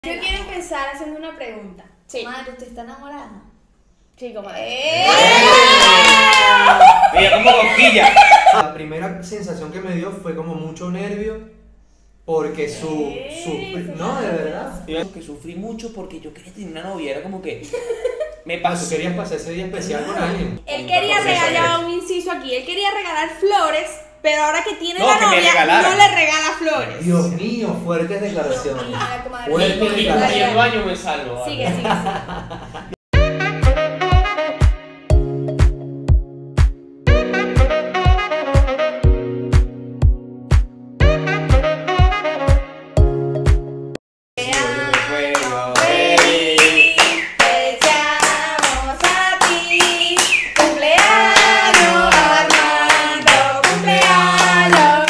Yo quiero empezar haciendo una pregunta. Sí. Madre, ¿usted está enamorada? Sí, comadre. Mira, como cosquilla. La primera sensación que me dio fue como mucho nervio porque no, de verdad. Yo que sufrí mucho porque yo quería tener una novia, era como que me Tú pasó. querías pasar ese día especial con alguien. Él quería regalar un inciso aquí, él quería regalar flores, pero ahora que tiene la que me novia, regalaran. no le regala flores. Dios mío, fuertes declaraciones. Mira, comadre. Fuertes Y el declaraciones. baño me salvo. Sigue, sigue, sigue. Deseamos a ti, cumpleaños Armando, cumpleaños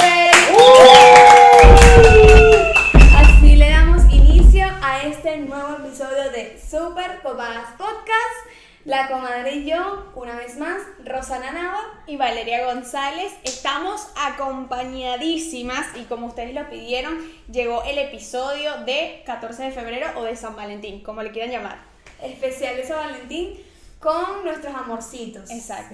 feliz. Así le damos inicio a este nuevo episodio de Super Copadas Podcast. La comadre y yo, una vez más, Rosana Nava. Y Valeria González, estamos acompañadísimas y como ustedes lo pidieron, llegó el episodio de 14 de febrero o de San Valentín, como le quieran llamar. Especial de San Valentín con nuestros amorcitos. Exacto.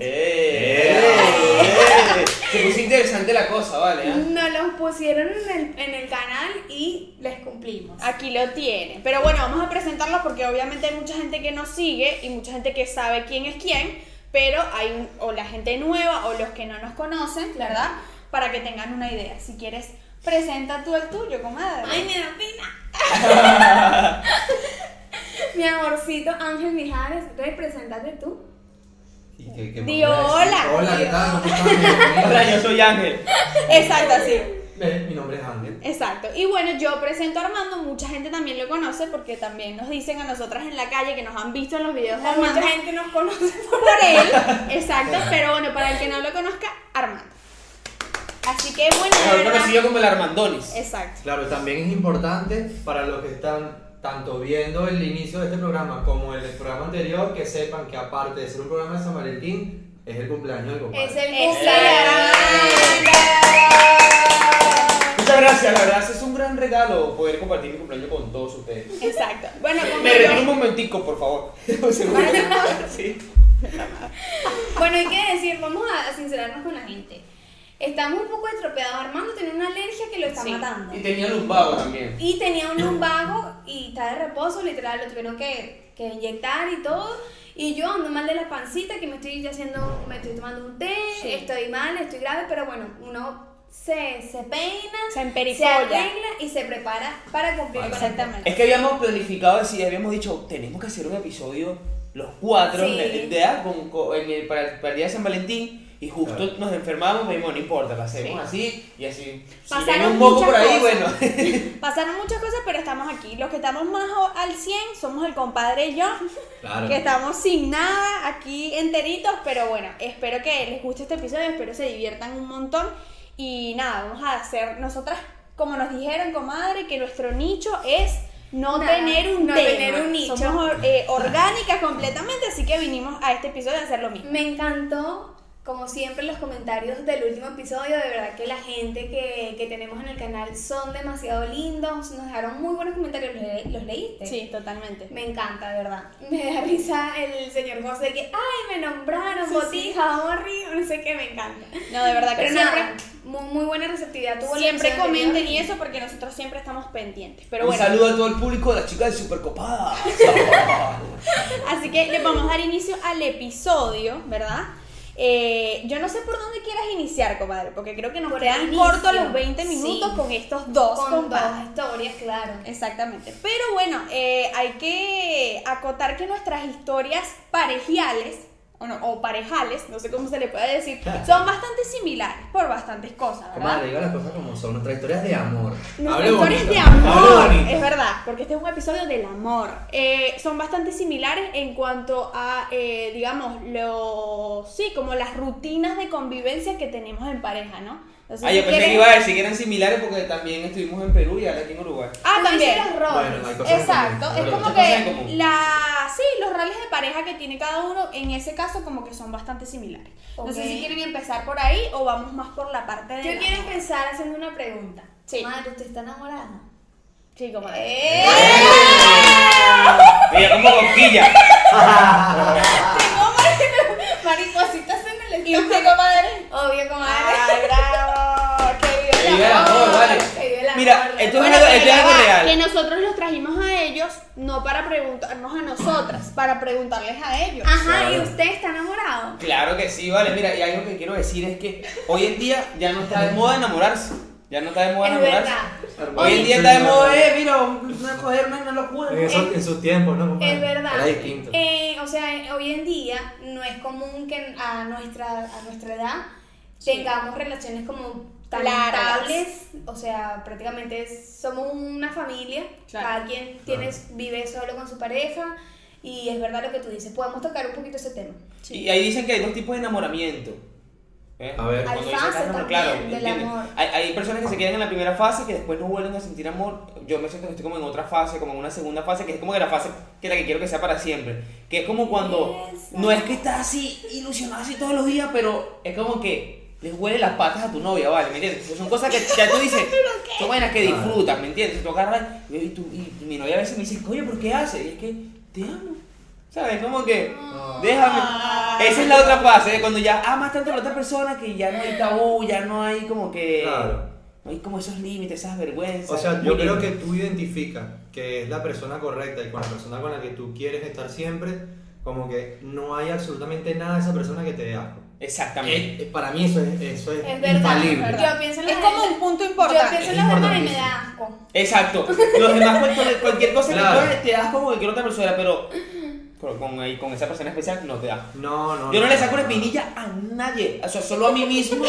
Se puso interesante la cosa, ¿vale? Nos los pusieron en el canal y les cumplimos. Aquí lo tienen. Pero bueno, vamos a presentarlos porque obviamente hay mucha gente que nos sigue y mucha gente que sabe quién es quién, pero hay o la gente nueva o los que no nos conocen, ¿verdad? Para que tengan una idea. Si quieres, presenta tú el tuyo, comadre. ¡Ay, me da pena! Mi amorcito Ángel Mijares, represéntate tú. Di hola. Hola, ¿qué tal? ¿Cómo están? Bienvenidos. Hola, yo soy Ángel. Exacto, así. Mi nombre es Ángel. Exacto. Y bueno, yo presento a Armando, mucha gente también lo conoce porque también nos dicen a nosotras en la calle que nos han visto en los videos de Armando. Mucha gente nos conoce Por él, exacto, pero bueno, para el que no lo conozca, Armando. Así que bueno, de Mejor verdad- conocido como el Armandonis. Exacto. Claro, también es importante para los que están tanto viendo el inicio de este programa como el programa anterior, que sepan que aparte de ser un programa de San Valentín, es el cumpleaños del compadre. Es el cumpleaños. Muchas gracias, la verdad es un gran regalo poder compartir mi cumpleaños con todos ustedes. Exacto. Bueno, como Me retiro un yo, momentico, por favor. Un segundo. Sí. Bueno, hay que decir, vamos a sincerarnos con la gente. Estamos un poco estropeados. Armando tenía una alergia que lo está Sí. matando. Y tenía lumbago también. Y tenía un lumbago y está de reposo, literal, lo tuvieron que inyectar y todo. Y yo ando mal de la pancita, que me estoy tomando un té, Sí. estoy mal, estoy grave, pero bueno, uno se peina, se se emperifolla. arregla y se prepara para cumplir con el Exactamente. Es que habíamos planificado, habíamos dicho, tenemos que hacer un episodio los cuatro Sí. para el día de San Valentín. Y justo Claro. nos enfermamos, me dijimos, no importa, lo hacemos Sí. así y así. Si Pasaron ven un moco muchas por ahí, cosas. bueno. Pasaron muchas cosas, pero estamos aquí. Los que estamos más al 100 somos el compadre y yo, Claro. que estamos sin nada aquí enteritos, pero bueno, espero que les guste este episodio, espero se diviertan un montón. Y nada, vamos a hacer nosotras, como nos dijeron, comadre, que nuestro nicho es no Nada, tener un no tema. tener un nicho. Somos orgánicas completamente, así que vinimos a este episodio a hacer lo mismo. Me encantó, como siempre, los comentarios del último episodio. De verdad que la gente que tenemos en el canal son demasiado lindos. Nos dejaron muy buenos comentarios. ¿Los leíste? Sí, totalmente. Me encanta, de verdad. Me da risa el señor José que, ay, me nombraron, Sí, botija, horrible, no sé qué, me encanta. No, de verdad que Pero siempre, nada, muy buena receptividad tuvo el siempre episodio comenten anterior. y eso porque nosotros siempre estamos pendientes. Pero Un bueno, saludo a todo el público de las chicas de Supercopadas. así que le vamos a dar inicio al episodio, ¿verdad? Yo no sé por dónde quieras iniciar, comadre, porque creo que nos Por quedan el inicio, cortos los 20 minutos sí. con estos dos Con dos compadres. historias, claro. Exactamente. Pero bueno, hay que acotar que nuestras historias parejiales, o parejales, no sé cómo se le puede decir, son bastante similares por bastantes cosas, ¿verdad? Comadre, diga las cosas como son. Nuestras historias de amor. Nuestras Hable historias bonito. de Hable amor, bonito. es verdad, porque este es un episodio del amor. Son bastante similares en cuanto a, digamos, como las rutinas de convivencia que tenemos en pareja, ¿no? Entonces, Ah, yo si pensé quieres- que iba a decir que eran similares porque también estuvimos en Perú y ahora aquí en Uruguay. Ah, también. Los roles. Bueno, hay cosas en Exacto, común. es Pero como muchas cosas en que común. los roles de pareja que tiene cada uno, en ese caso como que son bastante similares. No sé Ok. si quieren empezar por ahí o vamos más por la parte de Yo la- quiero empezar haciendo una pregunta. Sí. Madre, ¿usted está enamorada? Sí, comadre. Mira, como cosquilla. Maripositas en el ¿Y usted, comadre? Obvio, comadre. ¡Ay, bravo! ¡Qué Que viva viva el amor, vale. Que vive el amor. Mira, esto es Bueno, algo, pero esto es ya algo va, real. que nosotros los trajimos a ellos no para preguntarnos a nosotras, para preguntarles a ellos. Ajá, ¿y Claro. usted está enamorado? Claro que sí, vale. Mira, y algo que quiero decir es que hoy en día ya no está de moda enamorarse. Ya no está de moda Es enamorarse. verdad. Hoy en día está de moda, mira, una joder, una locura. En sus tiempos, ¿no? compadre? Es verdad. Era distinto. O sea, hoy en día no es común que a nuestra edad tengamos relaciones como tan Largas. estables. O sea, prácticamente somos una familia. Claro. Cada quien vive solo con su pareja. Y es verdad lo que tú dices. Podemos tocar un poquito ese tema. Y ahí dicen que hay dos tipos de enamoramiento. A ver. Hay Cuando dicen fases enamoramiento, también claro, del ¿entiendes? amor. Hay personas que se quedan en la primera fase que después no vuelven a sentir amor. Yo me siento que estoy como en otra fase, como en una segunda fase, que es como que la fase que la que quiero que sea para siempre. Que es como cuando Esa. no es que estás así ilusionado así todos los días, pero es como que les huele las patas a tu novia, ¿vale? ¿Me entiendes? Pues son cosas que ya tú dices, son vainas que disfrutas, ¿me entiendes? Tú agarras y mi novia a veces me dice, oye, ¿por qué haces? Y es que te amo. ¿Sabes? Como que, déjame. Esa es la otra fase, de cuando ya amas tanto a la otra persona que ya no hay tabú, ya no hay como que. Claro. No hay como esos límites, esas vergüenzas. O sea, Muy yo creo lindo. que tú identificas que es la persona correcta y con la persona con la que tú quieres estar siempre, como que no hay absolutamente nada de esa persona que te dé asco. Exactamente. Para mí eso es Es verdad. infalible. Yo pienso en Es los como demás- un punto Yo importante. pienso en Es los demás y me importantísimo. da asco. Exacto. Los demás, cualquier cosa Claro. que coges te das como cualquier otra persona, pero con esa persona especial no te da. No. Yo no le saco una espinilla a nadie, o sea, solo a mí mismo.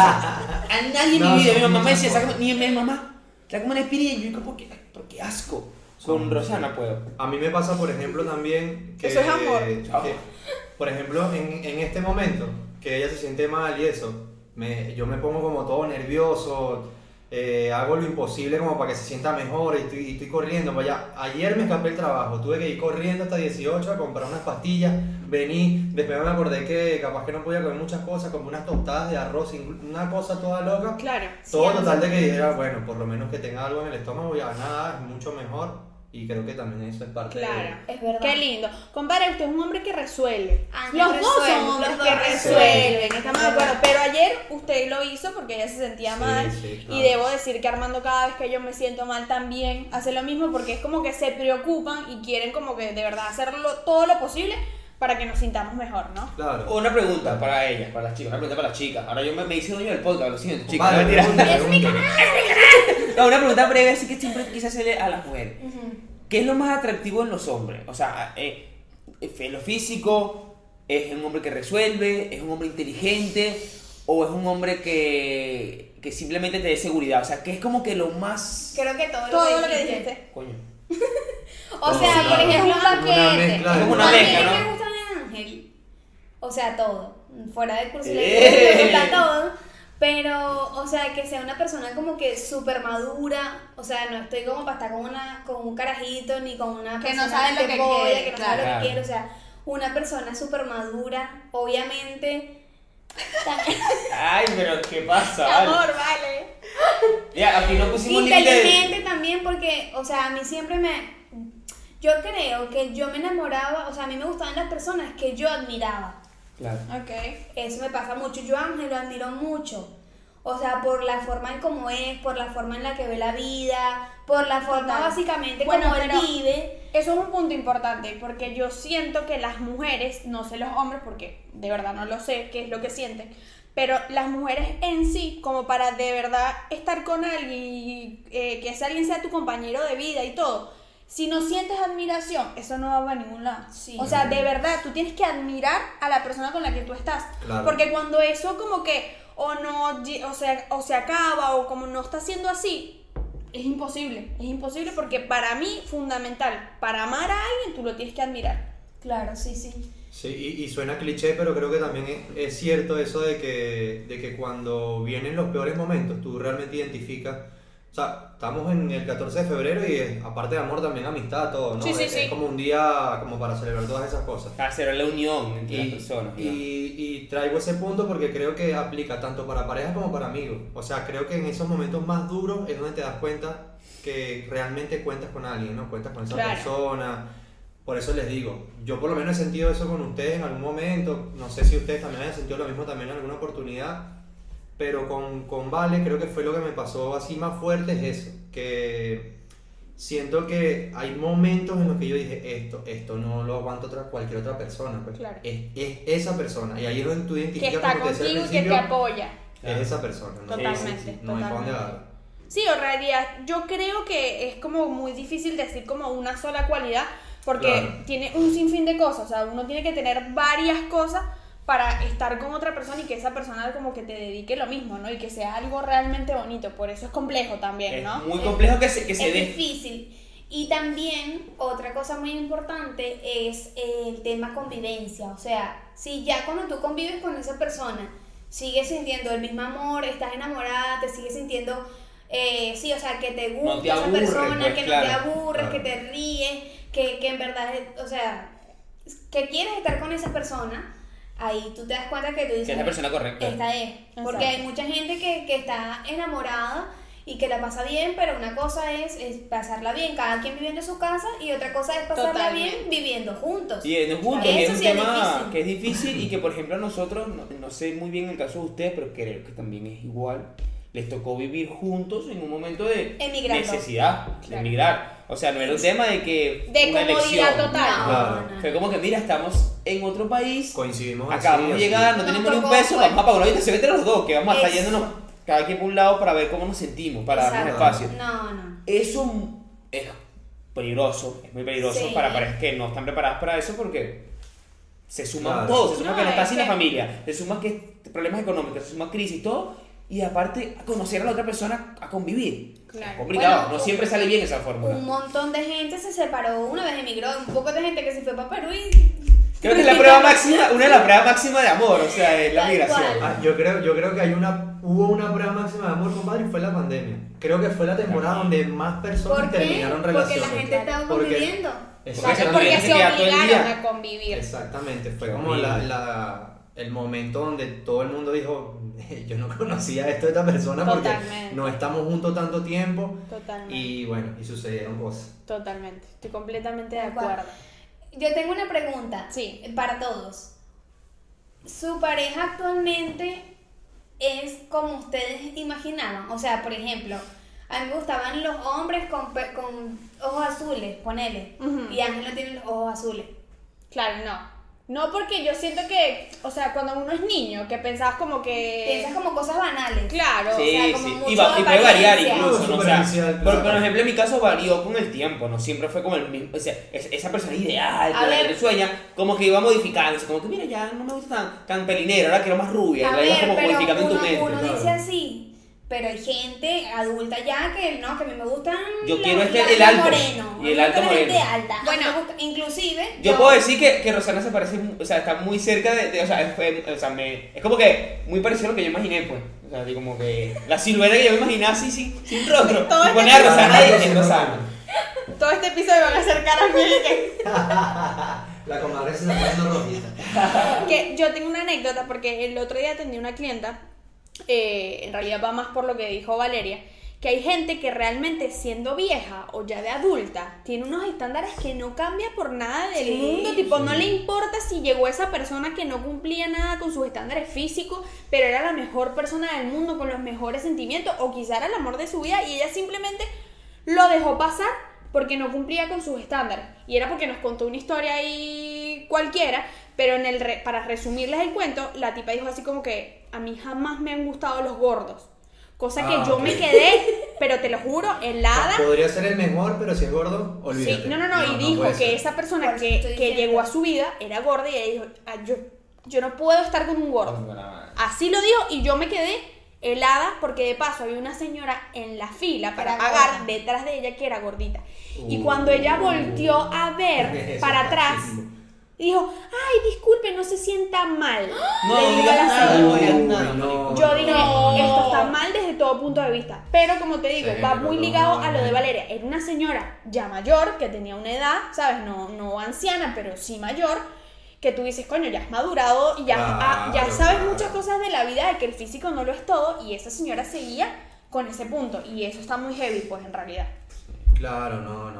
A nadie en No, mi vida. Mi son mamá me muchas decía, cosas. ni mi mamá, sácame una espinilla. Y yo digo, ¿por qué asco? Con Rosana puedo. A mí me pasa, por ejemplo, también que... Eso es amor. que, por ejemplo, en este momento, que ella se siente mal y eso, yo me pongo como todo nervioso, hago lo imposible como para que se sienta mejor y estoy corriendo para allá. Ayer me escapé del trabajo, tuve que ir corriendo hasta 18 a comprar unas pastillas, vení, después me acordé que capaz que no podía comer muchas cosas, como unas tostadas de arroz, una cosa toda loca. Claro. Todo Sí, total de que dijera, bueno, por lo menos que tenga algo en el estómago, ya nada, es mucho mejor. Y creo que también eso es parte Claro. Es verdad. Qué lindo. Compadre, usted es un hombre que resuelve. Ángel Los dos resuelve, son hombres los dos que resuelven. resuelven. Estamos de acuerdo. Pero ayer usted lo hizo porque ella se sentía Sí, mal. sí, claro. Y debo decir que Armando, cada vez que yo me siento mal, también hace lo mismo porque es como que se preocupan y quieren como que de verdad hacerlo todo lo posible para que nos sintamos mejor, ¿no? Claro. Una pregunta para ella, para las chicas, una pregunta para las chicas. Ahora yo me hice dueño del podcast, lo siento, chicas. Vale, no, mentira. pregunta. No, una pregunta breve, así que siempre quise hacerle a las mujeres. Ujú. ¿Qué es lo más atractivo en los hombres? O sea, lo físico, ¿es un hombre que resuelve? ¿Es un hombre inteligente? ¿O es un hombre que simplemente te dé seguridad? O sea, ¿qué es como que lo más... Creo que todo Todo lo que dijiste. dijiste. Coño. O Todo, sea, claro. por ejemplo, un Una paquete. mezcla de Es una a mí mezcla, ¿no? me gusta de Ángel. O sea, todo. Fuera de curso ¡Eh! me gusta todo. Pero, o sea, que sea una persona como que súper madura. O sea, no estoy como para estar con un carajito ni con una Que no persona sabe lo que polla, quiere, que no claro. sabe lo que quiere. O sea, una persona súper madura, obviamente. Ay, pero ¿qué pasa? Amor, Vale. vale. Ya, aquí no pusimos límite. Inteligente también porque, o sea, a mí siempre yo creo que yo me enamoraba, o sea, a mí me gustaban las personas que yo admiraba. Claro. Ok. Eso me pasa mucho. Yo a Ángel lo admiro mucho. O sea, por la forma en cómo es, por la forma en la que ve la vida, por la forma Total. básicamente Bueno, como él pero- vive. Eso es un punto importante porque yo siento que las mujeres, no sé los hombres porque de verdad no lo sé qué es lo que sienten, pero las mujeres en sí, como para de verdad estar con alguien y que ese alguien sea tu compañero de vida y todo, si no sientes admiración, eso no va a ningún lado. Sí. O sea, de verdad, tú tienes que admirar a la persona con la que tú estás. Claro. Porque cuando eso como que o se acaba o como no está siendo así, es imposible porque para mí, fundamental, para amar a alguien, tú lo tienes que admirar. Claro, sí, sí. Sí, y suena cliché, pero creo que también es cierto eso de que cuando vienen los peores momentos, tú realmente identificas. O sea, estamos en el 14 de febrero y aparte de amor también amistad, todo, ¿no? Sí, sí, es sí. como un día como para celebrar todas esas cosas. Para hacer la unión entre las personas. digamos. Y traigo ese punto porque creo que aplica tanto para parejas como para amigos. O sea, creo que en esos momentos más duros es donde te das cuenta que realmente cuentas con alguien, ¿no? Cuentas con esa Claro. persona. Por eso les digo, yo por lo menos he sentido eso con ustedes en algún momento. No sé si ustedes también hayan sentido lo mismo también en alguna oportunidad. Pero con Vale creo que fue lo que me pasó así más fuerte es eso. Que siento que hay momentos en los que yo dije, esto no lo aguanta cualquier otra persona. Pues. Claro. Es esa persona. Y ahí es donde tú Que identificas está como te decía al contigo y que te principio, apoya. es esa persona. ¿no? Totalmente, No hay para dónde totalmente. agarrar. Sí, en realidad yo creo que es como muy difícil decir como una sola cualidad porque Claro. tiene un sinfín de cosas, o sea, uno tiene que tener varias cosas para estar con otra persona y que esa persona como que te dedique lo mismo, ¿no? Y que sea algo realmente bonito, por eso es complejo también, Es ¿no? muy complejo que se Es dé. difícil. Y también otra cosa muy importante es el tema convivencia. O sea, si ya cuando tú convives con esa persona, sigues sintiendo el mismo amor, estás enamorada, te sigues sintiendo, sí, o sea, que te gusta No te esa aburre, persona, pues, que no claro, te aburres, claro. que te ríes, que en verdad, o sea, que quieres estar con esa persona, ahí tú te das cuenta que tú dices, Que es la persona correcta. esta es. Porque hay mucha gente que está enamorada y que la pasa bien, pero una cosa es pasarla bien, cada quien viviendo en su casa, y otra cosa es pasarla Totalmente. bien viviendo juntos. Sí, no es justo, Eso y es un sí es tema difícil. que es difícil y que, por ejemplo, a nosotros, no sé muy bien el caso de ustedes, pero creo que también es igual. Les tocó vivir juntos en un momento de Emigrando. necesidad de Claro. emigrar. O sea, no era un tema de que De una comodidad elección. total. No, Claro. no. Fue como que, mira, estamos en otro país, Coincidimos acabamos de así. llegar, no Nos tenemos ni un tocó, peso, pues. vamos a pagar una habitación entre los dos, que vamos a estar Eso. yéndonos cada quien por un lado para ver cómo nos sentimos, para darnos Exacto. espacio. No. Eso es peligroso, es muy peligroso Sí. para parejas que no están preparadas para eso porque se suman Claro. todo, se suma No, que no está es sin la que- familia, se suma que problemas económicos, se suma crisis, todo, y aparte a conocer a la otra persona, a convivir. Claro. Es complicado, Bueno, no siempre sale bien esa fórmula. Un montón de gente se separó una vez, emigró, un poco de gente que se fue para Perú y... Creo que es la prueba máxima, una de las pruebas máximas de amor, o sea, es la Tal migración. cual. Ah, yo creo que hubo una prueba máxima de amor, compadre, y fue la pandemia. Creo que fue la temporada donde más personas ¿Por qué? terminaron Porque relaciones. la gente estaba Porque- conviviendo. Claro, no porque hay se gente que ya todo el obligaron día- a convivir. Exactamente, fue Qué como horrible. el momento donde todo el mundo dijo, yo no conocía esto de esta persona porque Totalmente. no estamos juntos tanto tiempo. Totalmente. Y bueno, y sucedieron cosas. Totalmente. Estoy completamente de Tal cual. acuerdo. Yo tengo una pregunta Sí. para todos. ¿Su pareja actualmente es como ustedes imaginaban? O sea, por ejemplo, a mí me gustaban los hombres con ojos azules, ponele. Ujú. Y Ángel no tiene los ojos azules. Claro, no. No, porque yo siento que, o sea, cuando uno es niño, que pensabas como que... Piensas como cosas banales. Claro. Sí, o sea, como sí. mucho Y puede variar apariencia. incluso, ¿no? O sea, Superficial, por claro. ejemplo, en mi caso varió con el tiempo, no siempre fue como el mismo, o sea, esa persona ideal, A con la que ver. tú sueñas, como que iba modificándose, como que mira, ya no me gusta tan pelinero, ahora quiero más rubia, A y la ibas ver, como pero modificando en tu uno, mente. uno claro. dice así, pero hay gente adulta ya que no, que a mí me gustan Yo los- quiero los el alto, morenos, y el me gusta alto la gente moreno. alta. Bueno, A mí me gusta- inclusive Yo puedo decir que Rosana se parece, o sea, está muy cerca o sea, es como que muy parecido a lo que yo imaginé, pues. O sea, así como que la silueta que yo me imaginé así, sin rostro. Todo Y este poner a tipo- Rosana ahí, es Rosana. Todo este episodio van a ser caras mías y que... La comadre se está poniendo rojita. Que yo tengo una anécdota porque el otro día atendí una clienta, en realidad va más por lo que dijo Valeria, que hay gente que realmente siendo vieja o ya de adulta tiene unos estándares que no cambia por nada del Sí, mundo, tipo sí. no le importa si llegó esa persona que no cumplía nada con sus estándares físicos, pero era la mejor persona del mundo con los mejores sentimientos o quizá era el amor de su vida y ella simplemente lo dejó pasar porque no cumplía con sus estándares. Y era porque nos contó una historia ahí cualquiera, pero para resumirles el cuento, la tipa dijo así como que a mí jamás me han gustado los gordos. Cosa que yo ok. me quedé, pero te lo juro, helada. Podría ser el mejor, pero si es gordo, olvídate. Sí, no, y dijo puede que ser. esa persona Por eso que estoy diciendo. llegó a su vida era gorda y ella dijo, "Ah, yo no puedo estar con un gordo". Así lo dijo y yo me quedé helada porque de paso había una señora en la fila para Era pagar gorda. detrás de ella que era gordita. Y cuando ella volteó a ver Eso para está atrás chimbo. y dijo, ay, disculpe, no se sienta mal. No, Le no digo a digas la nada, señora. no digas Uy, nada, no. marico. Yo dije, No. esto está mal desde todo punto de vista. Pero como te digo, Sí, va muy no, ligado no, a lo de no. Valeria. Era una señora ya mayor, que tenía una edad, ¿sabes? No anciana, pero sí mayor, que tú dices, coño, ya has madurado y ya, Claro, ya sabes claro. muchas cosas de la vida, de que el físico no lo es todo. Y esa señora seguía con ese punto. Y eso está muy heavy, pues, en realidad. Claro, no.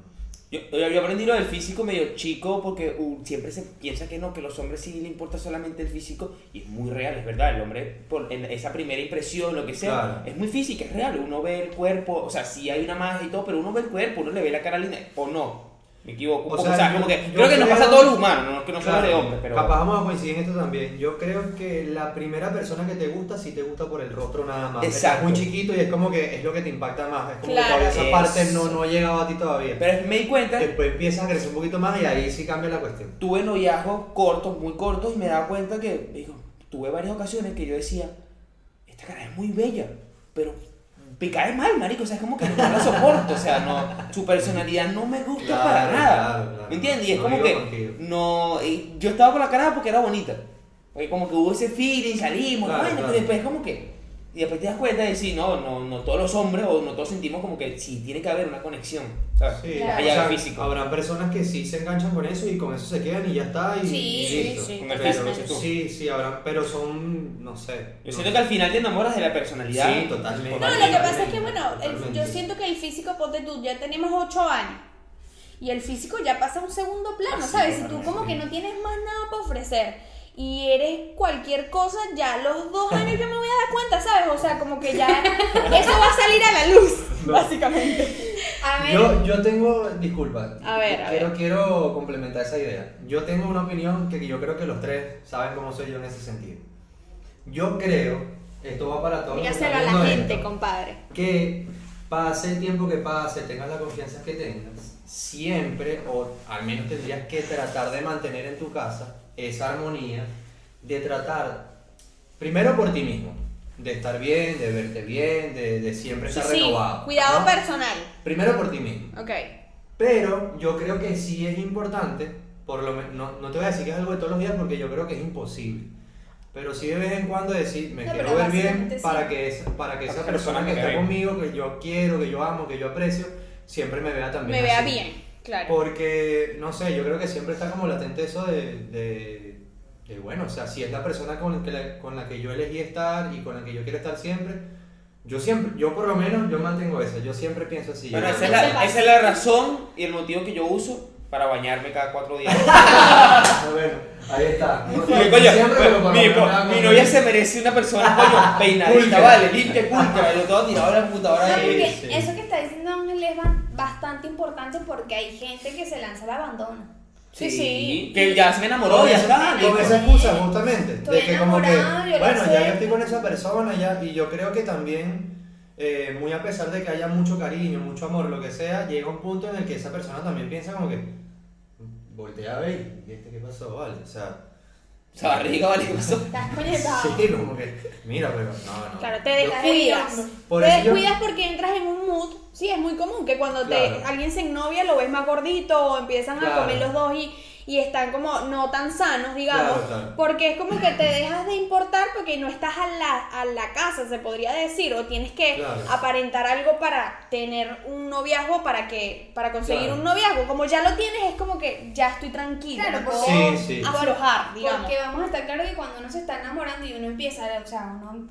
Yo aprendí lo del físico medio chico porque siempre se piensa que no, que a los hombres sí le importa solamente el físico y es muy real, es verdad, el hombre en esa primera impresión, lo que sea, Claro. es muy física, es real, uno ve el cuerpo, o sea, sí hay una magia y todo, pero uno ve el cuerpo, uno le ve la cara linda, o no, me equivoco un poco, o sea, como que yo creo que nos pasa a todos los humanos, no que no solo claro, de hombres, pero... Capaz vamos a coincidir en esto también. Yo creo que la primera persona que te gusta, sí te gusta por el rostro nada más. Exacto. Es muy chiquito y es como que es lo que te impacta más. Es como Claro. que todavía esa parte Eso. no ha llegado a ti todavía. Pero me di cuenta, Después empiezas a crecer un poquito más y ahí sí cambia la cuestión. tuve noviazgos cortos, muy cortos, y me daba cuenta que, digo, tuve varias ocasiones que yo decía, esta cara es muy bella, pero me cae mal, marico, o sea, es como que no la soporto, o sea, no, su personalidad no me gusta Claro, para nada, claro. ¿me entiendes? Y es No como digo que, contigo. no, yo estaba con la cara porque era bonita, porque como que hubo ese feeling, salimos, Claro, bueno, claro. pero después como que, y después te das cuenta de decir, no todos los hombres o no todos sentimos como que sí, tiene que haber una conexión, ¿sabes? Sí, Claro. Allá o sea, del físico. habrán personas que sí se enganchan con eso y con eso se quedan y ya está y, Sí, y sí, listo. sí, Con el Pero físico, dices tú. sí, habrán, pero son, no sé. Yo siento que al final te enamoras de la personalidad. Sí, totalmente. No, lo que pasa es que, bueno, Totalmente. yo siento que el físico, ponte tú, ya tenemos 8 años. Y el físico ya pasa a un segundo plano, Ah, sí, ¿sabes? Si tú totalmente. como que no tienes más nada para ofrecer y eres cualquier cosa, ya a los 2 años yo me voy a dar cuenta, ¿sabes? O sea, como que ya eso va a salir a la luz, No. básicamente. A ver, Yo tengo, disculpa, A ver. quiero complementar esa idea. Yo tengo una opinión que yo creo que los tres saben cómo soy yo en ese sentido. Yo creo, esto va para todos los que Dígaselo están a la viendo gente, esto, compadre. que pase el tiempo que pase, tengas la confianza que tengas, siempre, o al menos tendrías que tratar de mantener en tu casa esa armonía, de tratar, primero por ti mismo, de estar bien, de verte bien, de siempre estar renovado. Cuidado ¿no? personal. Primero por ti mismo. Ok. Pero yo creo que sí es importante, por lo menos, no te voy a decir que es algo de todos los días porque yo creo que es imposible. Pero sí de vez en cuando decir, me No, quiero pero ver bien básicamente sí. para que esa Esa persona persona que me está vea bien. conmigo, que yo quiero, que yo amo, que yo aprecio, siempre me vea también. Me vea así. bien, claro. Porque, no sé, yo creo que siempre está como latente eso bueno, o sea, si es la persona con la que yo elegí estar y con la que yo quiero estar siempre, yo por lo menos, yo mantengo eso, yo siempre pienso así. Bueno, yo- esa es la razón y el motivo que yo uso para bañarme cada 4 días. Bueno, ahí está. No Coño, siempre, pero por lo mi, menos hago mi eso. novia se merece una persona, coño, peinadita, Pulcra. vale, limpia, pulcra, yo todo tirado a la computadora. no, ahí. porque sí. eso que está diciendo Ángel es bastante importante porque hay gente que se lanza al abandono. Sí, sí. Que ya se me enamoró, Con ya esa- está. Con listo. esa excusa, justamente. Estoy De que como que, enamorado, yo lo bueno, ya yo acepto. estoy con esa persona ya, y yo creo que también, muy a pesar de que haya mucho cariño, mucho amor, lo que sea, llega un punto en el que esa persona también piensa como que, voltea a ver, ¿y este qué pasó? Vale, o sea, Esa barriga, vale, ¿qué pasó? Estás conectado. sí, como que, mira, pero no. Claro, te Yo- descuidas. Por Te eso yo- descuidas porque entras en un mood. Sí, es muy común que cuando Claro. alguien se ennovia lo ves más gordito o empiezan a Claro. comer los dos y están como no tan sanos, digamos. Claro, claro. Porque es como que te dejas de importar porque no estás a la casa, se podría decir, o tienes que Claro. aparentar algo para tener un noviazgo, para conseguir Claro. un noviazgo. Como ya lo tienes, es como que ya estoy tranquila, Claro, no puedo Sí, sí. aflojar, digamos. Porque vamos a estar claros que cuando uno se está enamorando y uno empieza, o sea, uno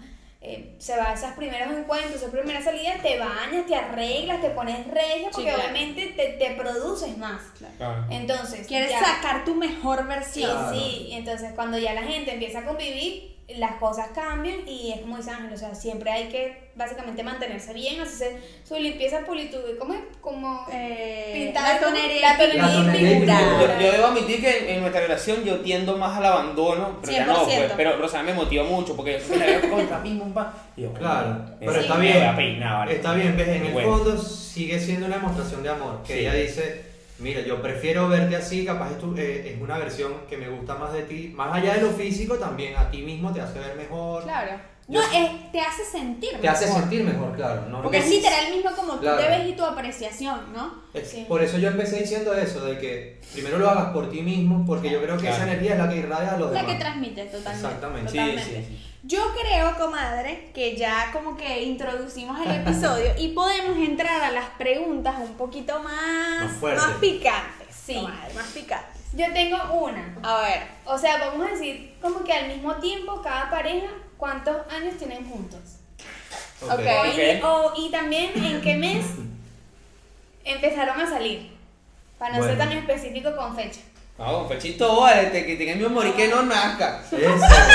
se va a esos primeros encuentros, esas primeras salidas, te bañas, te arreglas, te pones regia, porque claro. obviamente te produces más. Claro. Entonces, Quieres ya- sacar tu mejor Sí, versión. Claro. sí, entonces cuando ya la gente empieza a convivir, las cosas cambian y es como dice Ángel, o sea, siempre hay que básicamente mantenerse bien, hacerse su limpieza, ¿cómo es? Como pintar la tonería, la tonería La y tonería y pintura. Yo debo admitir que en nuestra relación yo tiendo más al abandono, pero ya no, 100%. pues, pero Rosana me motiva mucho porque yo la veo con pim, pum, pam, y yo, Claro, pero sí, está me bien. voy a peinar, vale. Está bien, ves, en el Bueno. fondo sigue siendo una demostración de amor. Que Sí. ella dice, mira, yo prefiero verte así, capaz es una versión que me gusta más de ti. Más allá de lo físico, también a ti mismo te hace ver mejor. Claro. Yo- No, te hace sentir Te hace mejor. sentir mejor, claro. ¿no? Porque es literal mismo como Claro. tú te ves y tu apreciación, ¿no? Sí. Por eso yo empecé diciendo eso, de que primero lo hagas por ti mismo, porque yo creo que Claro. esa energía es la que irradia a los La demás. que transmite totalmente. Exactamente. Sí, totalmente. sí, sí. Yo creo, comadre, que ya como que introducimos el episodio y podemos entrar a las preguntas un poquito Más más fuertes. picantes. Sí. Comadre, más picantes. Yo tengo una. A ver, O sea, vamos a decir como que al mismo tiempo cada pareja, ¿cuántos años tienen juntos? Ok. Ok. Y también en qué mes empezaron a salir. Para no ser Bueno. tan específico con fecha. No, fechito, vale, que tenga mi amor y que no nazca. Eso.